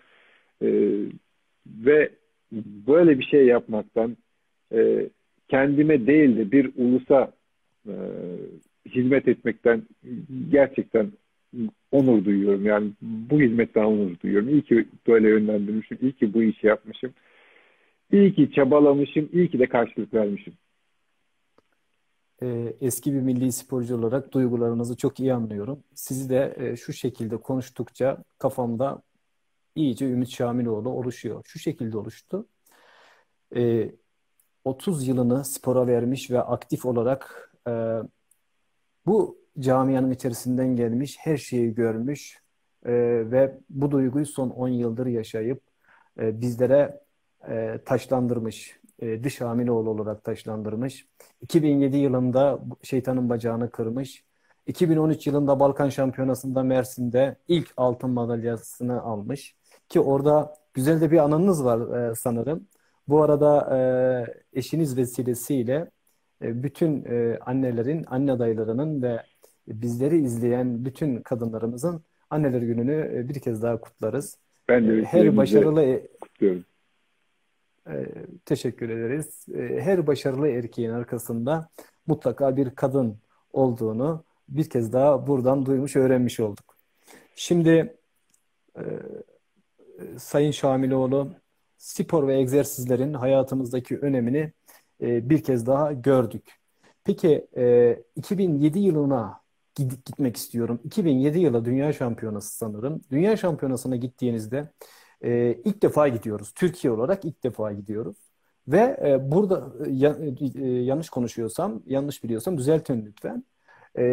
Ve böyle bir şey yapmaktan kendime değil de bir ulusa hizmet etmekten gerçekten onur duyuyorum. Yani bu hizmetten onur duyuyorum. İyi ki böyle yönlendirmişim. İyi ki bu işi yapmışım. İyi ki çabalamışım. İyi ki de karşılık vermişim. Eski bir milli sporcu olarak duygularınızı çok iyi anlıyorum. Sizi de şu şekilde konuştukça kafamda iyice Ümit Şamiloğlu oluşuyor. Şu şekilde oluştu. otuz yılını spora vermiş ve aktif olarak bu camianın içerisinden gelmiş, her şeyi görmüş ve bu duyguyu son on yıldır yaşayıp bizlere taşlandırmış. Dış Hamiloğlu olarak taşlandırmış. iki bin yedi yılında şeytanın bacağını kırmış. iki bin on üç yılında Balkan Şampiyonası'nda Mersin'de ilk altın madalyasını almış. Ki orada güzel de bir anınız var sanırım. Bu arada eşiniz vesilesiyle bütün annelerin, anne adaylarının ve bizleri izleyen bütün kadınlarımızın Anneler Günü'nü bir kez daha kutlarız. Ben de her başarılı kutluyorum. Teşekkür ederiz. Her başarılı erkeğin arkasında mutlaka bir kadın olduğunu bir kez daha buradan duymuş, öğrenmiş olduk. Şimdi Sayın Şamiloğlu, spor ve egzersizlerin hayatımızdaki önemini bir kez daha gördük. Peki iki bin yedi yılına gitmek istiyorum. iki bin yedi yılı Dünya Şampiyonası sanırım. Dünya Şampiyonası'na gittiğinizde Ee, ilk defa gidiyoruz. Türkiye olarak ilk defa gidiyoruz. Ve e, burada ya, e, yanlış konuşuyorsam, yanlış biliyorsam düzeltin lütfen. E,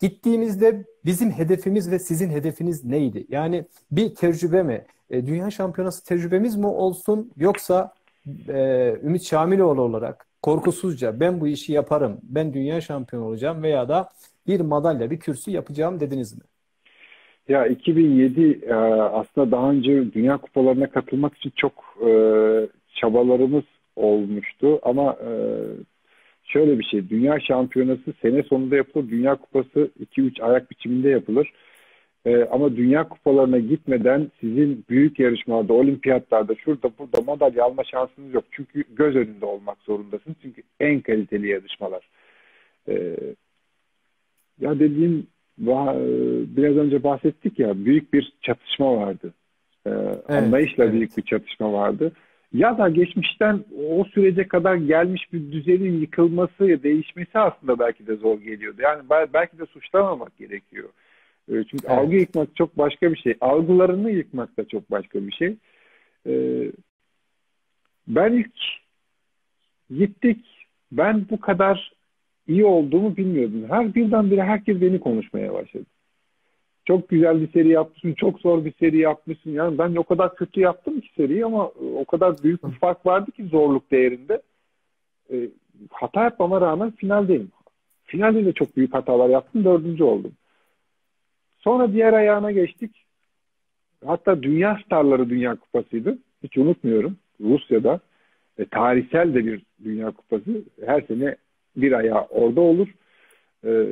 Gittiğimizde bizim hedefimiz ve sizin hedefiniz neydi? Yani bir tecrübe mi? E, Dünya Şampiyonası tecrübemiz mi olsun yoksa e, Ümit Şamiloğlu olarak korkusuzca ben bu işi yaparım, ben dünya şampiyonu olacağım veya da bir madalya, bir kürsü yapacağım dediniz mi? Ya iki bin yedi e, aslında daha önce Dünya Kupalarına katılmak için çok e, çabalarımız olmuştu ama e, şöyle bir şey, Dünya Şampiyonası sene sonunda yapılır, Dünya Kupası iki üç ayak biçiminde yapılır. E, ama Dünya Kupalarına gitmeden sizin büyük yarışmalarda, olimpiyatlarda, şurada burada madalya alma şansınız yok. Çünkü göz önünde olmak zorundasınız. Çünkü en kaliteli yarışmalar. E, ya dediğim biraz önce bahsettik ya, büyük bir çatışma vardı. E, Evet, anlayışla büyük evet. bir çatışma vardı. Ya da geçmişten o sürece kadar gelmiş bir düzenin yıkılması ya değişmesi aslında belki de zor geliyordu. Yani belki de suçlamamak gerekiyor. E, Çünkü algı Evet. yıkmak çok başka bir şey. Algılarını yıkmak da çok başka bir şey. E, Ben ilk gittik. Ben bu kadar iyi olduğumu bilmiyordum. Her birdenbire herkes beni konuşmaya başladı. Çok güzel bir seri yapmışsın, çok zor bir seri yapmışsın. Yani ben o kadar kötü yaptım ki seriyi ama o kadar büyük bir fark vardı ki zorluk değerinde. E, hata yapmama rağmen finaldeyim. Finalde de çok büyük hatalar yaptım, dördüncü oldum. Sonra diğer ayağına geçtik. Hatta Dünya Starları Dünya Kupası'ydı. Hiç unutmuyorum. Rusya'da e, tarihsel de bir Dünya Kupası. Her sene bir ayağı orada olur. E,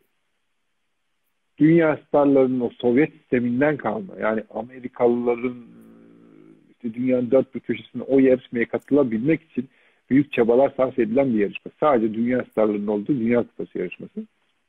Dünya starlarının o Sovyet sisteminden kalma. Yani Amerikalıların işte dünyanın dört bir köşesinde o yarışmaya katılabilmek için büyük çabalar sarf edilen bir yarışma. Sadece dünya starlarının olduğu Dünya Kupası yarışması.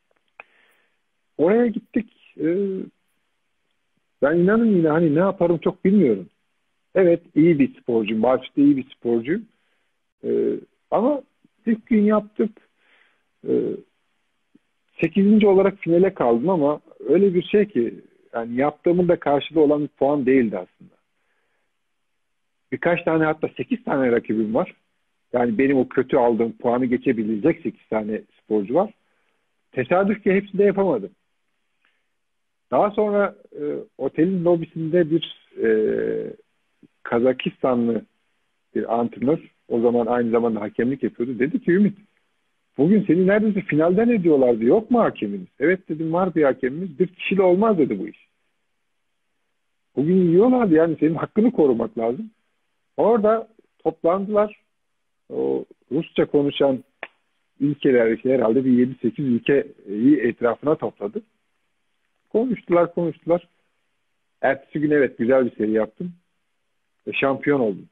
Oraya gittik. E, ben inanın yine hani ne yaparım çok bilmiyorum. Evet, iyi bir sporcuyum. Marş'ta iyi bir sporcuyum. Ee, ama ilk gün yaptık. Ee, sekizinci olarak finale kaldım ama öyle bir şey ki yani yaptığımın da karşılığı olan bir puan değildi aslında. Birkaç tane, hatta sekiz tane rakibim var. Yani benim o kötü aldığım puanı geçebilecek sekiz tane sporcu var. Tesadüf ki hepsini de yapamadım. Daha sonra e, otelin lobisinde bir e, Kazakistanlı bir antrenör, o zaman aynı zamanda hakemlik yapıyordu. Dedi ki Ümit, bugün seni neredeyse finalden ediyorlardı. Yok mu hakeminiz? Evet dedim, var bir hakemimiz. Bir kişiyle olmaz dedi bu iş. Bugün yiyorlardı, yani senin hakkını korumak lazım. Orada toplandılar. O Rusça konuşan ülkeler işte herhalde bir yedi sekiz ülkeyi etrafına topladı. Konuştular konuştular. Ertesi gün evet güzel bir seri yaptım. Ve şampiyon oldum.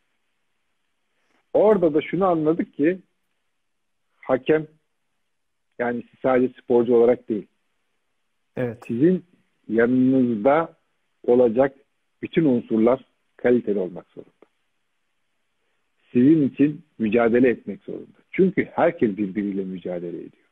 Orada da şunu anladık ki hakem, yani siz sadece sporcu olarak değil, Evet. sizin yanınızda olacak bütün unsurlar kaliteli olmak zorunda. Sizin için mücadele etmek zorunda. Çünkü herkes birbiriyle mücadele ediyor.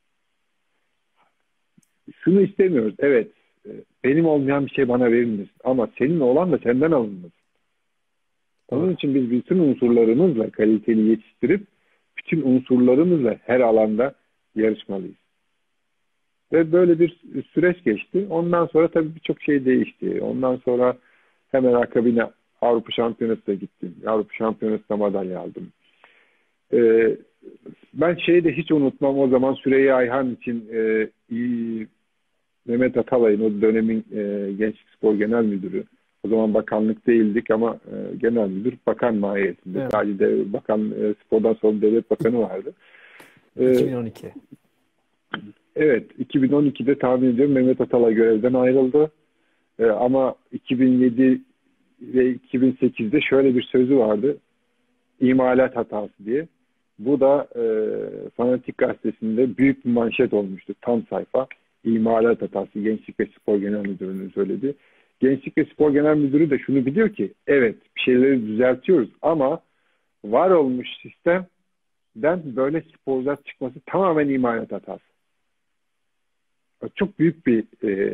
Şunu istemiyoruz. Evet, benim olmayan bir şey bana verilmesin. Ama senin olan da senden alınmasın. Doğru. Onun için biz bütün unsurlarımızla kaliteli yetiştirip bütün unsurlarımızla her alanda yarışmalıyız. Ve böyle bir süreç geçti. Ondan sonra tabii birçok şey değişti. Ondan sonra hemen akabine Avrupa Şampiyonası'na gittim. Avrupa Şampiyonası'na madalya aldım. Ee, ben şeyi de hiç unutmam, o zaman Süreyya Ayhan için e, iyi, Mehmet Atalay'ın, o dönemin e, Gençlik Spor Genel Müdürü. O zaman bakanlık değildik ama e, genel müdür bakan mahiyetinde. Evet. Sadece de, bakan e, spordan sonra devlet bakanı vardı. E, iki bin on iki. evet, iki bin on ikide tahmin ediyorum Mehmet Atalay görevden ayrıldı. E, ama iki bin yedi ve iki bin sekizde şöyle bir sözü vardı. İmalat hatası diye. Bu da e, Fanatik Gazetesi'nde büyük bir manşet olmuştu. Tam sayfa. İmalat hatası. Gençlik ve Spor Genel Müdürü'nün söyledi. Gençlik ve Spor Genel Müdürü de şunu biliyor ki evet, bir şeyleri düzeltiyoruz ama var olmuş sistemden böyle sporcular çıkması tamamen imalat hatası. Çok büyük bir e,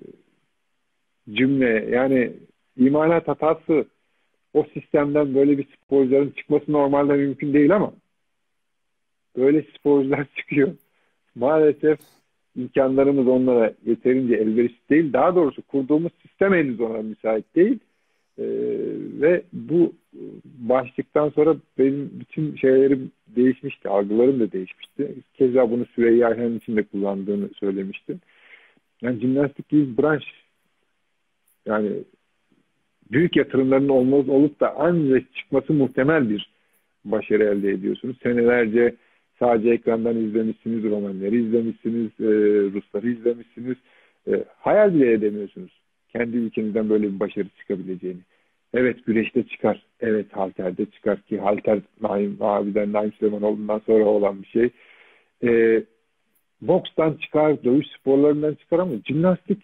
cümle. Yani imalat hatası, o sistemden böyle bir sporcuların çıkması normalde mümkün değil ama böyle sporcular çıkıyor. Maalesef imkanlarımız onlara yeterince elverişli değil. Daha doğrusu kurduğumuz sistem henüz ona müsait değil. Ee, ve bu başlıktan sonra benim bütün şeylerim değişmişti. Algılarım da değişmişti. Keza bunu Süreyya Ayhan'ın için de kullandığını söylemişti. Yani jimnastik bir branş. Yani büyük yatırımların olmaz olup da ancak çıkması muhtemel bir başarı elde ediyorsunuz. Senelerce sadece ekrandan izlemişsiniz, romanları izlemişsiniz, e, Rusları izlemişsiniz. E, hayal bile edemiyorsunuz kendi ülkenizden böyle bir başarı çıkabileceğini. Evet, güreşte çıkar. Evet, halterde çıkar ki halter Naim abiden, Naim Süleymanoğlu'ndan sonra olan bir şey. E, bokstan çıkar, dövüş sporlarından çıkar ama jimnastik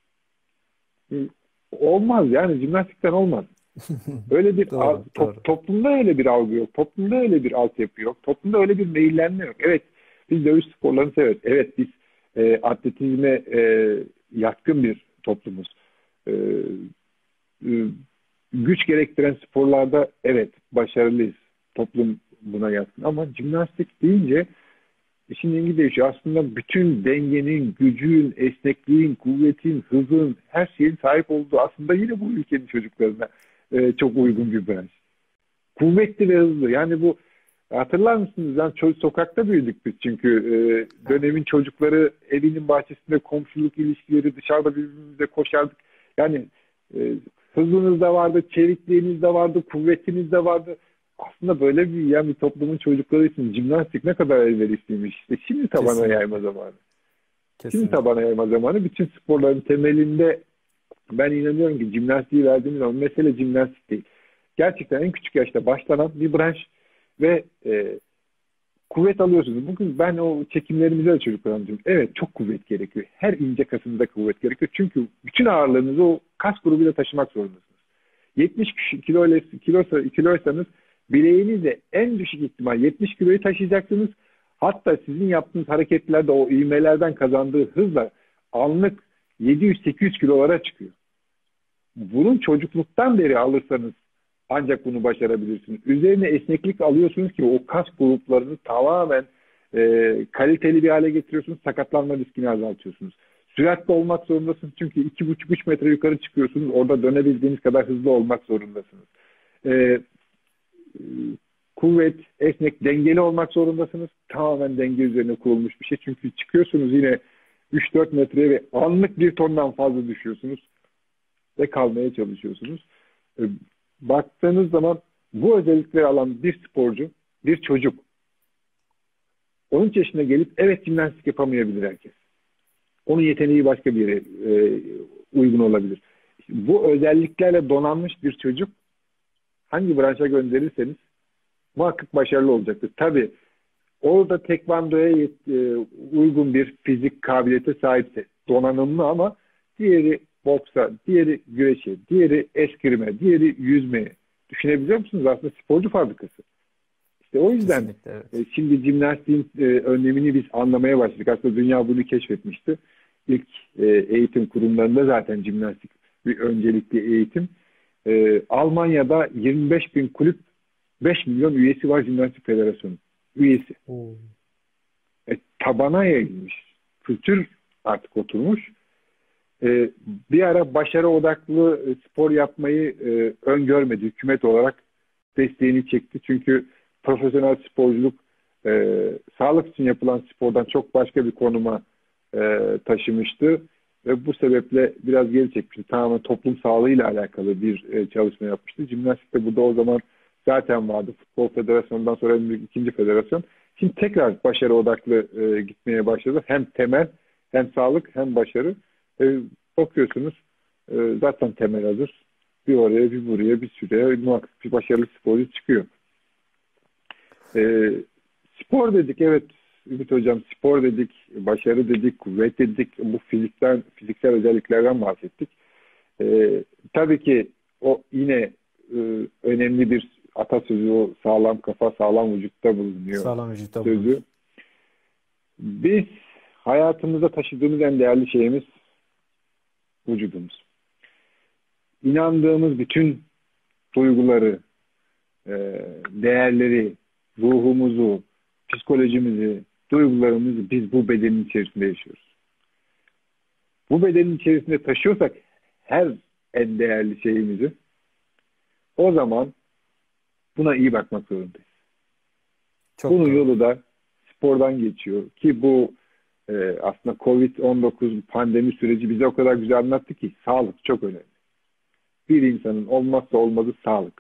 e, olmaz yani jimnastikten olmaz. Öyle bir Doğru, to, doğru. toplumda öyle bir algı yok. Toplumda öyle bir altyapı yok. Toplumda öyle bir meyillenme yok. Evet, biz dövüş sporlarını severiz. Evet, biz e, atletizme e, yatkın bir toplumuz. E, e, güç gerektiren sporlarda evet başarılıyız. Toplum buna yatkın. Ama jimnastik deyince işin rengi değişiyor. Aslında bütün dengenin, gücün, esnekliğin, kuvvetin, hızın, her şeyin sahip olduğu aslında yine bu ülkenin çocuklarına e, çok uygun bir branş. Kuvvetli ve hızlı. Yani bu hatırlar mısınız? Yani çocuk, sokakta büyüdük biz çünkü e, dönemin çocukları evinin bahçesinde komşuluk ilişkileri, dışarıda birbirimize koşardık. Yani e, hızınız da vardı, çevikliğiniz de vardı, kuvvetiniz de vardı. Aslında böyle büyüyen bir toplumun çocukları için jimnastik ne kadar elverişliymiş. İşte şimdi tabana Kesinlikle. yayma zamanı. Şimdi Kesinlikle. tabana yayma zamanı. Bütün sporların temelinde ben inanıyorum ki jimnastiği verdiğimiz zaman mesele jimnastik değil. Gerçekten en küçük yaşta başlanan bir branş ve e, kuvvet alıyorsunuz. Bugün ben o çekimlerimize de çocuklara anlatıyorum. Evet, çok kuvvet gerekiyor. Her ince kasınızda kuvvet gerekiyor. Çünkü bütün ağırlığınızı o kas grubuyla taşımak zorundasınız. yetmiş kilo kiloysa, kiloysanız bileğinizle en düşük ihtimal yetmiş kiloyu taşıyacaksınız. Hatta sizin yaptığınız hareketlerde o ivmelerden kazandığı hızla anlık yedi yüz sekiz yüz kilolara çıkıyor. Bunun çocukluktan beri alırsanız ancak bunu başarabilirsiniz. Üzerine esneklik alıyorsunuz ki o kas gruplarını tamamen e, kaliteli bir hale getiriyorsunuz. Sakatlanma riskini azaltıyorsunuz. Süratli olmak zorundasınız çünkü iki buçuk üç metre yukarı çıkıyorsunuz. Orada dönebildiğiniz kadar hızlı olmak zorundasınız. E, kuvvet, esnek, dengeli olmak zorundasınız. Tamamen denge üzerine kurulmuş bir şey. Çünkü çıkıyorsunuz yine üç dört metreye ve anlık bir tondan fazla düşüyorsunuz ve kalmaya çalışıyorsunuz. E, baktığınız zaman bu özellikleri alan bir sporcu, bir çocuk on üç yaşına gelip evet jimnastik yapamayabilir herkes. Onun yeteneği başka bir yere e, uygun olabilir. İşte bu özelliklerle donanmış bir çocuk hangi branşa gönderirseniz muhakkak başarılı olacaktır. Tabii orada tekvandoya e, uygun bir fizik kabiliyete sahipse donanımlı ama diğeri boksa, diğeri güreşe, diğeri eskrime, diğeri yüzmeye. Düşünebiliyor musunuz? Aslında sporcu fabrikası. İşte o yüzden evet. e, şimdi jimnastiğin e, önemini biz anlamaya başladık. Aslında dünya bunu keşfetmişti. İlk e, eğitim kurumlarında zaten jimnastik bir öncelikli eğitim. E, Almanya'da yirmi beş bin kulüp, beş milyon üyesi var jimnastik federasyonu. Üyesi. E, tabana yayılmış. Kültür artık oturmuş. E, bir ara başarı odaklı e, spor yapmayı e, öngörmedi. Hükümet olarak desteğini çekti. Çünkü profesyonel sporculuk e, sağlık için yapılan spordan çok başka bir konuma e, taşımıştı. Ve bu sebeple biraz geri çekmişti. Tamamen toplum sağlığıyla alakalı bir e, çalışma yapmıştı. Jimnastik de burada o zaman zaten vardı. Futbol Federasyonu'ndan sonra en büyük ikinci federasyon. Şimdi tekrar başarı odaklı e, gitmeye başladı. Hem temel, hem sağlık, hem başarı. E, bakıyorsunuz e, zaten temel hazır. Bir oraya, bir buraya, bir süreye muhakkak bir başarılı sporcu çıkıyor. E, spor dedik, evet Ümit Hocam, spor dedik, başarı dedik, kuvvet dedik. Bu fizikten, fiziksel özelliklerden bahsettik. E, tabii ki o yine e, önemli bir atasözü, o sağlam kafa sağlam vücutta bulunuyor. Sağlam vücutta sözü. bulunur. Biz hayatımızda taşıdığımız en değerli şeyimiz vücudumuz. İnandığımız bütün duyguları, e, değerleri, ruhumuzu, psikolojimizi, duygularımızı biz bu bedenin içerisinde yaşıyoruz. bu bedenin içerisinde taşıyorsak her en değerli şeyimizi, o zaman buna iyi bakmak zorundayız. Çok Bunun doğru. yolu da spordan geçiyor ki bu e, aslında kovid on dokuz pandemi süreci bize o kadar güzel anlattı ki sağlık çok önemli. Bir insanın olmazsa olmazı sağlık.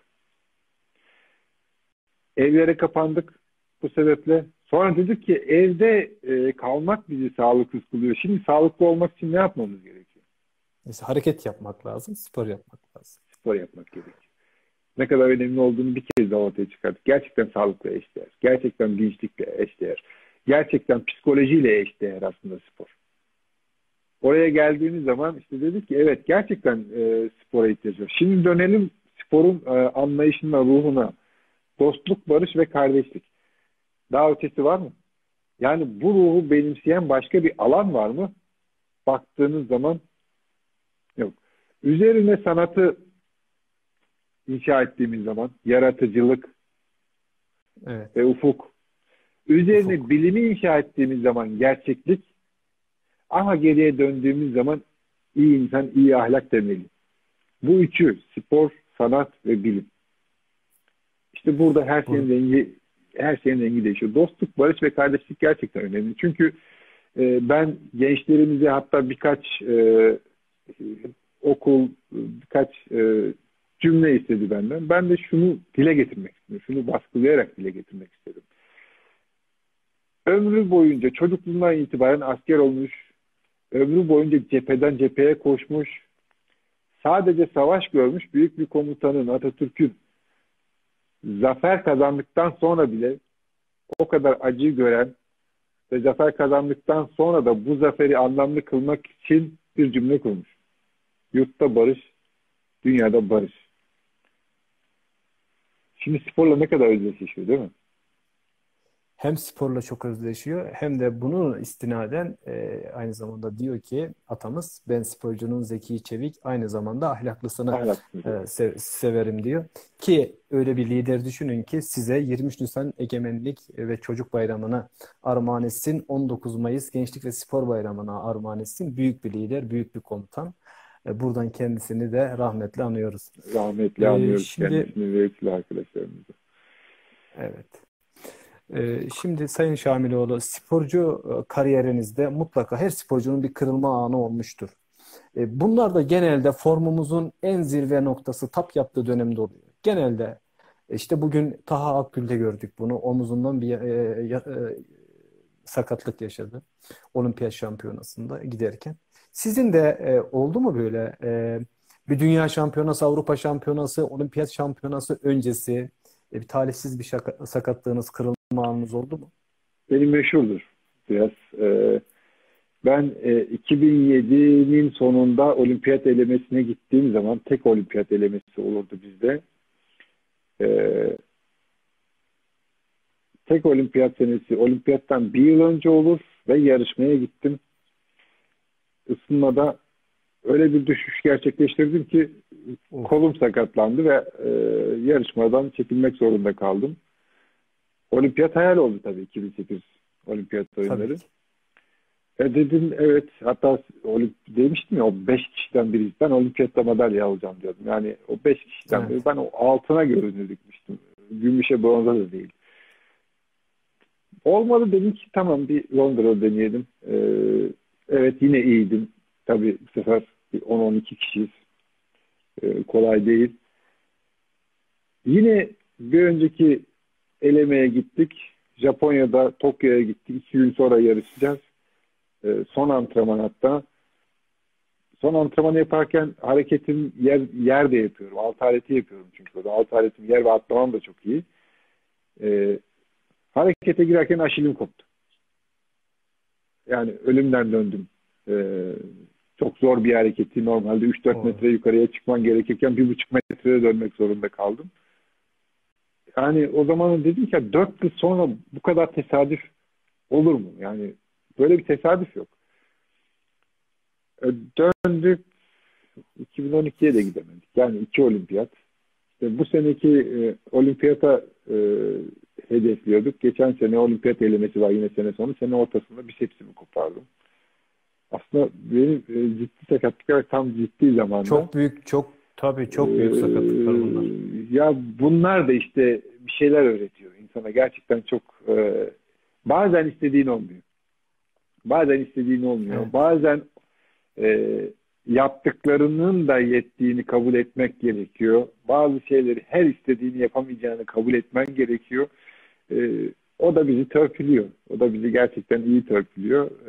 Evlere kapandık bu sebeple. Sonra dedik ki evde e, kalmak bizi sağlıksız kılıyor. Şimdi sağlıklı olmak için ne yapmamız gerekiyor? Mesela hareket yapmak lazım, spor yapmak lazım. Spor yapmak gerekiyor. Ne kadar önemli olduğunu bir kez daha ortaya çıkardık. Gerçekten sağlıkla eşdeğer. Gerçekten dinçlikle eşdeğer. Gerçekten psikolojiyle eşdeğer aslında spor. Oraya geldiğimiz zaman işte dedik ki evet gerçekten e, spora ihtiyaç var. Şimdi dönelim sporun e, anlayışına, ruhuna. Dostluk, barış ve kardeşlik. Daha ötesi var mı? Yani bu ruhu benimseyen başka bir alan var mı? Baktığınız zaman yok. Üzerine sanatı inşa ettiğimiz zaman yaratıcılık Evet, ve ufuk. Üzerine ufuk. bilimi inşa ettiğimiz zaman gerçeklik. Ama geriye döndüğümüz zaman iyi insan, iyi ahlak demeli. Bu üçü spor, sanat ve bilim. İşte burada her şeyin Bu, rengi her şeyin rengi değişiyor. Dostluk, barış ve kardeşlik gerçekten önemli. Çünkü e, ben gençlerimize hatta birkaç e, okul, birkaç e, cümle istedi benden. Ben de şunu dile getirmek istedim. Şunu baskılayarak dile getirmek istedim. Ömrü boyunca çocukluğundan itibaren asker olmuş, ömrü boyunca cepheden cepheye koşmuş, sadece savaş görmüş büyük bir komutanın, Atatürk'ün zafer kazandıktan sonra bile o kadar acı gören ve zafer kazandıktan sonra da bu zaferi anlamlı kılmak için bir cümle kurmuş. Yurtta barış, dünyada barış. Şimdi sporla ne kadar özdeşleşiyor değil mi? hem sporla çok özleşiyor hem de bunu istinaden e, aynı zamanda diyor ki atamız ben sporcunun zeki, çevik aynı zamanda ahlaklısını Ahlaksız e, diyor. se- severim diyor. Ki öyle bir lider düşünün ki size yirmi üç Nisan Egemenlik ve Çocuk Bayramı'na armağan etsin. on dokuz Mayıs Gençlik ve Spor Bayramı'na armağan etsin. Büyük bir lider, büyük bir komutan. E, buradan kendisini de rahmetle anıyoruz. Rahmetli E, anlıyoruz şimdi kendisini ve hepsi arkadaşlarımızı. evet. Ee, Şimdi Sayın Şamiloğlu, sporcu e, kariyerinizde mutlaka her sporcunun bir kırılma anı olmuştur. E, Bunlar da genelde formumuzun en zirve noktası tap yaptığı dönemde oluyor. Genelde e, işte bugün Taha Akgül'de gördük bunu. Omuzundan bir e, ya- e, sakatlık yaşadı. Olimpiyat şampiyonasında giderken. Sizin de e, oldu mu böyle e, bir dünya şampiyonası, Avrupa şampiyonası, olimpiyat şampiyonası öncesi e, bir talihsiz bir şaka- sakatlığınız, kırılma anınız oldu mu? Benim meşhurdur biraz. Ee, ben e, iki bin yedinin sonunda olimpiyat elemesine gittiğim zaman tek olimpiyat elemesi olurdu bizde. Ee, tek olimpiyat senesi olimpiyattan bir yıl önce olur ve yarışmaya gittim. Isınmada öyle bir düşüş gerçekleştirdim ki Of, kolum sakatlandı ve e, yarışmadan çekilmek zorunda kaldım. Olimpiyat hayal oldu tabii iki bin sekiz olimpiyat tabii oyunları. ki. E dedim evet hatta olimp demiştim ya o beş kişiden biri ben olimpiyatta madalya alacağım diyordum. Yani o beş kişiden biri Evet. ben o altına gözünü dikmiştim. Gümüşe bronza da değil. Olmadı dedim ki tamam bir Londra'da deneyelim. E, evet yine iyiydim. Tabii bu sefer bir on on iki kişiyiz. E, kolay değil. Yine bir önceki elemeye gittik. Japonya'da Tokyo'ya gittik. İki gün sonra yarışacağız. E, son antrenman hatta. Son antrenmanı yaparken hareketim yer, yerde yapıyorum. Alt aleti yapıyorum çünkü orada. Alt aletim yer ve atlamam da çok iyi. E, harekete girerken aşilim koptu. Yani ölümden döndüm. E, çok zor bir hareketi. Normalde üç dört O, metre yukarıya çıkman gerekirken bir buçuk metreye dönmek zorunda kaldım. Yani o zaman dedim ki dört yıl sonra bu kadar tesadüf olur mu? Yani böyle bir tesadüf yok. E, döndük iki bin on ikiye de gidemedik. Yani iki olimpiyat. İşte bu seneki e, olimpiyata e, hedefliyorduk. Geçen sene olimpiyat elemesi var yine sene sonu. Sene ortasında bisepsimi kopardım. aslında benim e, ciddi sakatlıklar tam ciddi zamanda. Çok büyük, çok tabii çok büyük sakatlıklar bunlar. Ee, ya bunlar da işte bir şeyler öğretiyor insana. Gerçekten çok e, bazen istediğin olmuyor. Bazen istediğin olmuyor. Evet. Bazen e, yaptıklarının da yettiğini kabul etmek gerekiyor. Bazı şeyleri her istediğini yapamayacağını kabul etmen gerekiyor. E, o da bizi törpülüyor. O da bizi gerçekten iyi törpülüyor. E,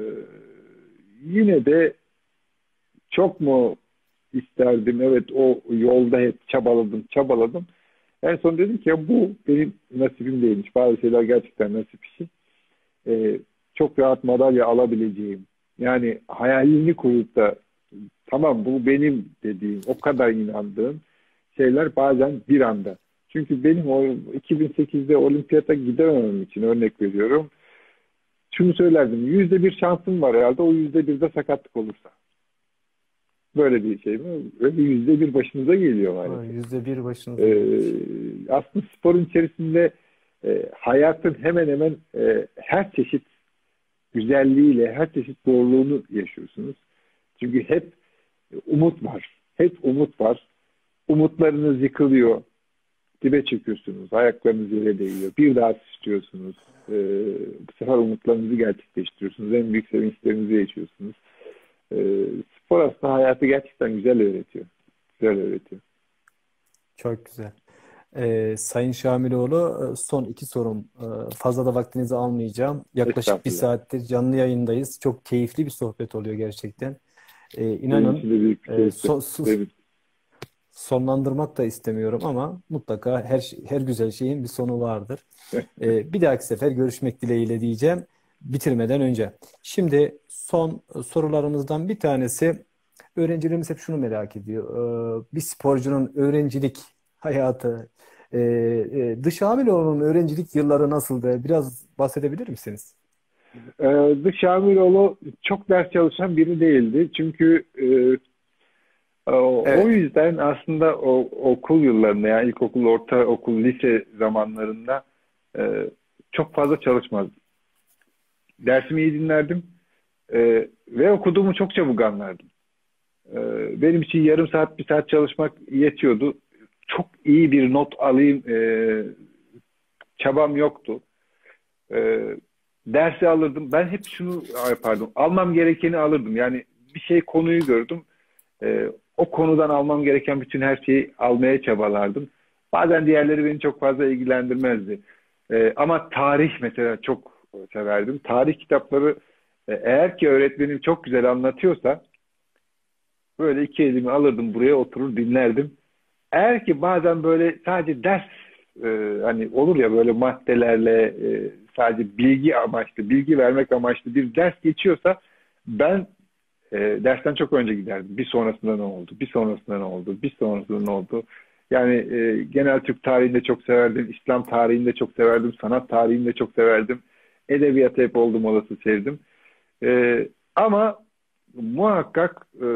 yine de çok mu isterdim? Evet, o yolda hep çabaladım, çabaladım. En son dedim ki ya bu benim nasibim değilmiş. Bazı şeyler gerçekten nasip işi. Ee, çok rahat madalya alabileceğim. Yani hayalini kurup da tamam bu benim dediğim, o kadar inandığım şeyler bazen bir anda. Çünkü benim o iki bin sekizde olimpiyata gidememem için örnek veriyorum. Şunu söylerdim. Yüzde bir şansım var herhalde. O yüzde birde sakatlık olursa. Böyle bir şey mi? Öyle yüzde bir başınıza geliyor Ha, maalesef. yüzde bir başınıza Ee, gelmiş. aslında sporun içerisinde e, hayatın hemen hemen e, her çeşit güzelliğiyle, her çeşit zorluğunu yaşıyorsunuz. Çünkü hep umut var. Hep umut var. Umutlarınız yıkılıyor. Dibe çöküyorsunuz. Ayaklarınız yere değiyor. Bir daha istiyorsunuz. Ee, bu sefer umutlarınızı gerçekleştiriyorsunuz. En büyük sevinçlerinizi yaşıyorsunuz. Ee, spor aslında hayatı gerçekten güzel öğretiyor. Güzel öğretiyor. Çok güzel. Ee, Sayın Şamiloğlu, e, son iki sorum. Ee, Fazla da vaktinizi almayacağım. Yaklaşık bir Estağfurullah. saattir canlı yayındayız. Çok keyifli bir sohbet oluyor gerçekten. Ee, Benim inanın için de büyük bir e, keyifti. so- sus- Benim. sonlandırmak da istemiyorum ama mutlaka her şey- her güzel şeyin bir sonu vardır. Ee, bir dahaki sefer görüşmek dileğiyle diyeceğim. Bitirmeden önce. Şimdi son sorularımızdan bir tanesi, öğrencilerimiz hep şunu merak ediyor. Ee, bir sporcunun öğrencilik hayatı, e, e, dış Hamiloğlu'nun öğrencilik yılları nasıldı? Biraz bahsedebilir misiniz? Ee, Dış Şamiloğlu çok ders çalışan biri değildi. Çünkü e, o o Evet. yüzden aslında o okul yıllarında yani ilkokul, ortaokul, lise zamanlarında e, çok fazla çalışmazdım. Dersimi iyi dinlerdim e, ve okuduğumu çok çabuk anlardım. E, benim için yarım saat, bir saat çalışmak yetiyordu. Çok iyi bir not alayım e, çabam yoktu. E, dersi alırdım. Ben hep şunu yapardım. Almam gerekeni alırdım. Yani bir şey konuyu gördüm. E, o konudan almam gereken bütün her şeyi almaya çabalardım. Bazen diğerleri beni çok fazla ilgilendirmezdi. E, ama tarih mesela çok severdim. Tarih kitapları e, eğer ki öğretmenim çok güzel anlatıyorsa böyle iki elimi alırdım buraya oturur dinlerdim. Eğer ki bazen böyle sadece ders e, hani olur ya böyle maddelerle e, sadece bilgi amaçlı, bilgi vermek amaçlı bir ders geçiyorsa ben e, dersten çok önce giderdim. Bir sonrasında ne oldu? Bir sonrasında ne oldu? Bir sonrasında ne oldu? Yani e, genel Türk tarihini de çok severdim. İslam tarihini de çok severdim. Sanat tarihini de çok severdim. Edebiyatı hep oldum olası sevdim. E, ama muhakkak e,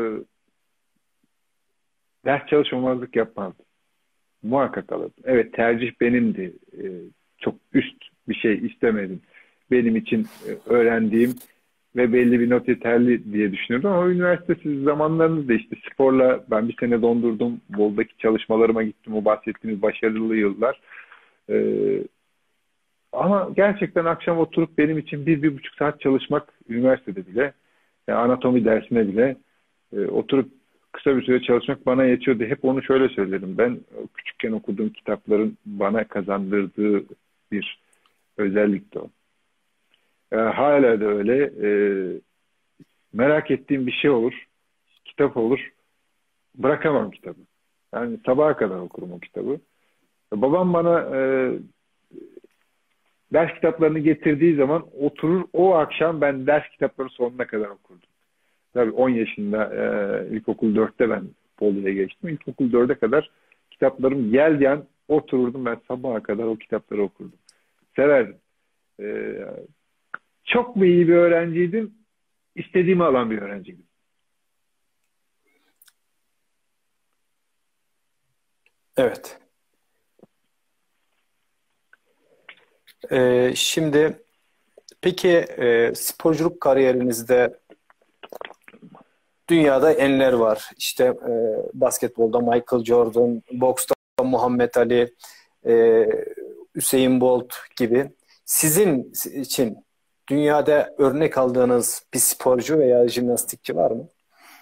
ders çalışmamazlık yapmazdım. Muhakkak alırdım. Evet tercih benimdi. E, çok üst bir şey istemedim. Benim için e, öğrendiğim ve belli bir not yeterli diye düşünüyordum. Ama üniversitesiz zamanlarımızda işte sporla ben bir sene dondurdum. Bol'daki çalışmalarıma gittim. O bahsettiğiniz başarılı yıllar. Ee, ama gerçekten akşam oturup benim için bir, bir buçuk saat çalışmak üniversitede bile, yani anatomi dersine bile e, oturup kısa bir süre çalışmak bana yetiyordu. Hep onu şöyle söylerim. Ben küçükken okuduğum kitapların bana kazandırdığı bir özellikti o. E, hala da öyle. E, merak ettiğim bir şey olur, kitap olur, bırakamam kitabı. Yani sabaha kadar okurum o kitabı. Babam bana e, ders kitaplarını getirdiği zaman oturur o akşam ben ders kitapları sonuna kadar okurdum. Tabii on yaşında e, ilkokul dörtte ben Bolu'ya geçtim. İlkokul dörde kadar kitaplarım yel yan otururdum ben sabaha kadar o kitapları okurdum. Severdim. E, çok mu iyi bir öğrenciydim? İstediğimi alan bir öğrenciydim. Evet. Ee, şimdi peki, e, sporculuk kariyerinizde dünyada enler var. İşte e, basketbolda Michael Jordan, boksta Muhammed Ali, e, Usain Bolt gibi. Sizin için dünyada örnek aldığınız bir sporcu veya jimnastikçi var mı?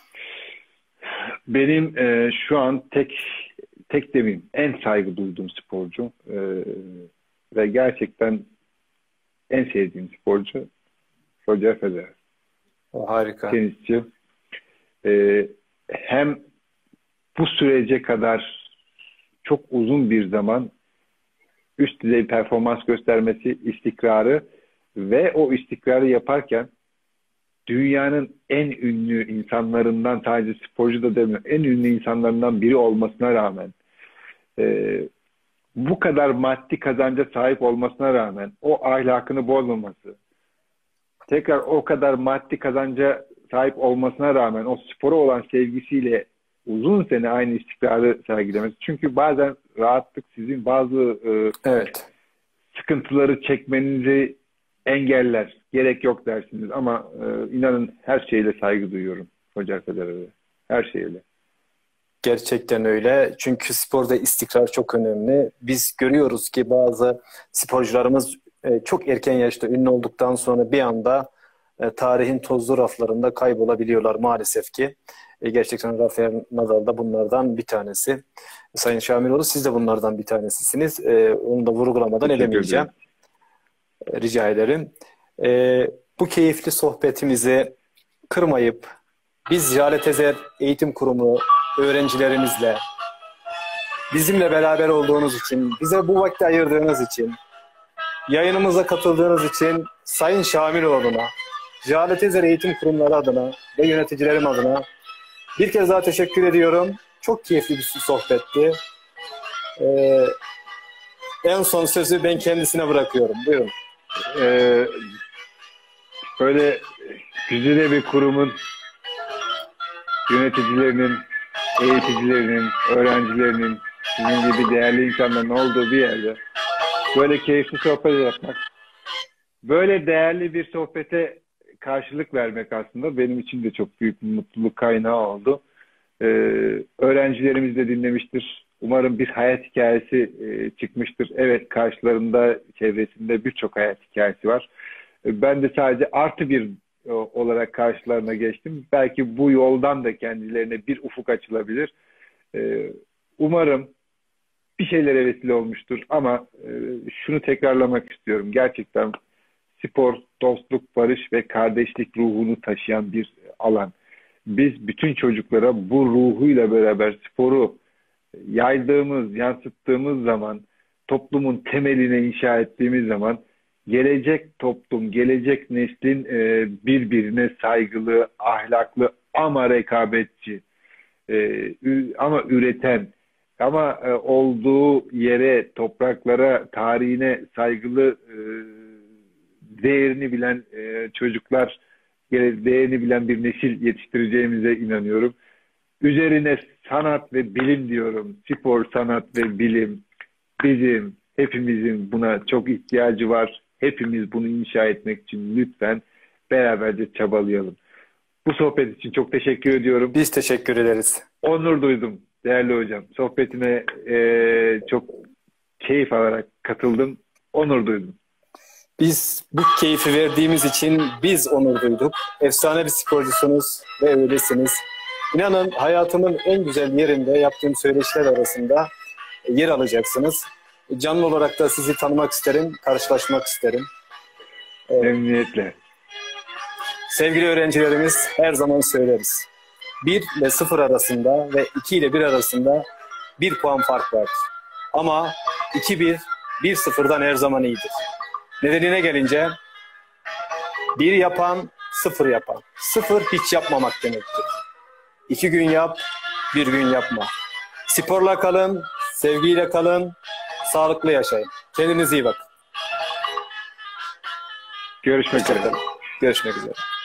Benim e, şu an tek tek demeyeyim en saygı duyduğum sporcu e, ve gerçekten en sevdiğim sporcu Roger Federer. O harika. Tenisçi. E, hem bu sürece kadar çok uzun bir zaman üst düzey performans göstermesi, istikrarı ve o istikrarı yaparken dünyanın en ünlü insanlarından, sadece sporcu da demiyorum, en ünlü insanlarından biri olmasına rağmen e, bu kadar maddi kazanca sahip olmasına rağmen o ahlakını bozmaması, tekrar o kadar maddi kazanca sahip olmasına rağmen o spora olan sevgisiyle uzun sene aynı istikrarı sergilemesi. Çünkü bazen rahatlık sizin bazı e, evet. sıkıntıları çekmenizi engeller. Gerek yok dersiniz ama e, inanın her şeyle saygı duyuyorum Roger Federer'e. Her şeyle. Gerçekten öyle. Çünkü sporda istikrar çok önemli. Biz görüyoruz ki bazı sporcularımız e, çok erken yaşta ünlü olduktan sonra bir anda e, tarihin tozlu raflarında kaybolabiliyorlar maalesef ki. E, gerçekten Rafael Nadal da bunlardan bir tanesi. Sayın Şamiloğlu, siz de bunlardan bir tanesisiniz. E, onu da vurgulamadan Teşekkür edemeyeceğim. ederim. Rica ederim. E, bu keyifli sohbetimizi kırmayıp biz Jale Tezer Eğitim Kurumu öğrencilerimizle bizimle beraber olduğunuz için, bize bu vakti ayırdığınız için, yayınımıza katıldığınız için Sayın Şamiloğlu'na, Jale Tezer Eğitim Kurumları adına ve yöneticilerim adına bir kez daha teşekkür ediyorum. Çok keyifli bir sohbetti. Ee, en son sözü ben kendisine bırakıyorum. Buyurun. Ee, böyle güzide bir kurumun yöneticilerinin, eğiticilerinin, öğrencilerinin, sizin gibi değerli insanların olduğu bir yerde böyle keyifli sohbet yapmak, böyle değerli bir sohbete karşılık vermek aslında benim için de çok büyük bir mutluluk kaynağı oldu. Ee, öğrencilerimiz de dinlemiştir. Umarım bir hayat hikayesi e, çıkmıştır. Evet, karşılarında, çevresinde birçok hayat hikayesi var. Ee, ben de sadece artı bir e, olarak karşılarına geçtim. Belki bu yoldan da kendilerine bir ufuk açılabilir. Ee, umarım bir şeylere vesile olmuştur. Ama e, şunu tekrarlamak istiyorum. Gerçekten spor, dostluk, barış ve kardeşlik ruhunu taşıyan bir alan. Biz bütün çocuklara bu ruhuyla beraber sporu yaydığımız, yansıttığımız zaman, toplumun temeline inşa ettiğimiz zaman gelecek toplum, gelecek neslin e, birbirine saygılı, ahlaklı ama rekabetçi, e, ama üreten, ama e, olduğu yere, topraklara, tarihine saygılı, e, değerini bilen e, çocuklar, değerini bilen bir nesil yetiştireceğimize inanıyorum. Üzerine sanat ve bilim diyorum. Spor, sanat ve bilim. Bizim, hepimizin buna çok ihtiyacı var. Hepimiz bunu inşa etmek için lütfen beraberce çabalayalım. Bu sohbet için çok teşekkür ediyorum. Biz teşekkür ederiz. Onur duydum değerli hocam. Sohbetine e, çok keyif alarak katıldım. Onur duydum. Biz bu keyfi verdiğimiz için biz onur duyduk. Efsane bir sporcusunuz ve öylesiniz. İnanın hayatımın en güzel yerinde yaptığım söyleşiler arasında yer alacaksınız. Canlı olarak da sizi tanımak isterim, karşılaşmak isterim. Memnuniyetle. Sevgili öğrencilerimiz, her zaman söyleriz. bir ile sıfır arasında ve iki ile bir arasında bir puan fark vardır. Ama iki bir, bir sıfırdan her zaman iyidir. Nedenine gelince bir yapan, sıfır yapan. Sıfır hiç yapmamak demektir. İki gün yap, bir gün yapma. Sporla kalın, sevgiyle kalın, sağlıklı yaşayın. Kendinize iyi bakın. Görüşmek üzere. Görüşmek üzere.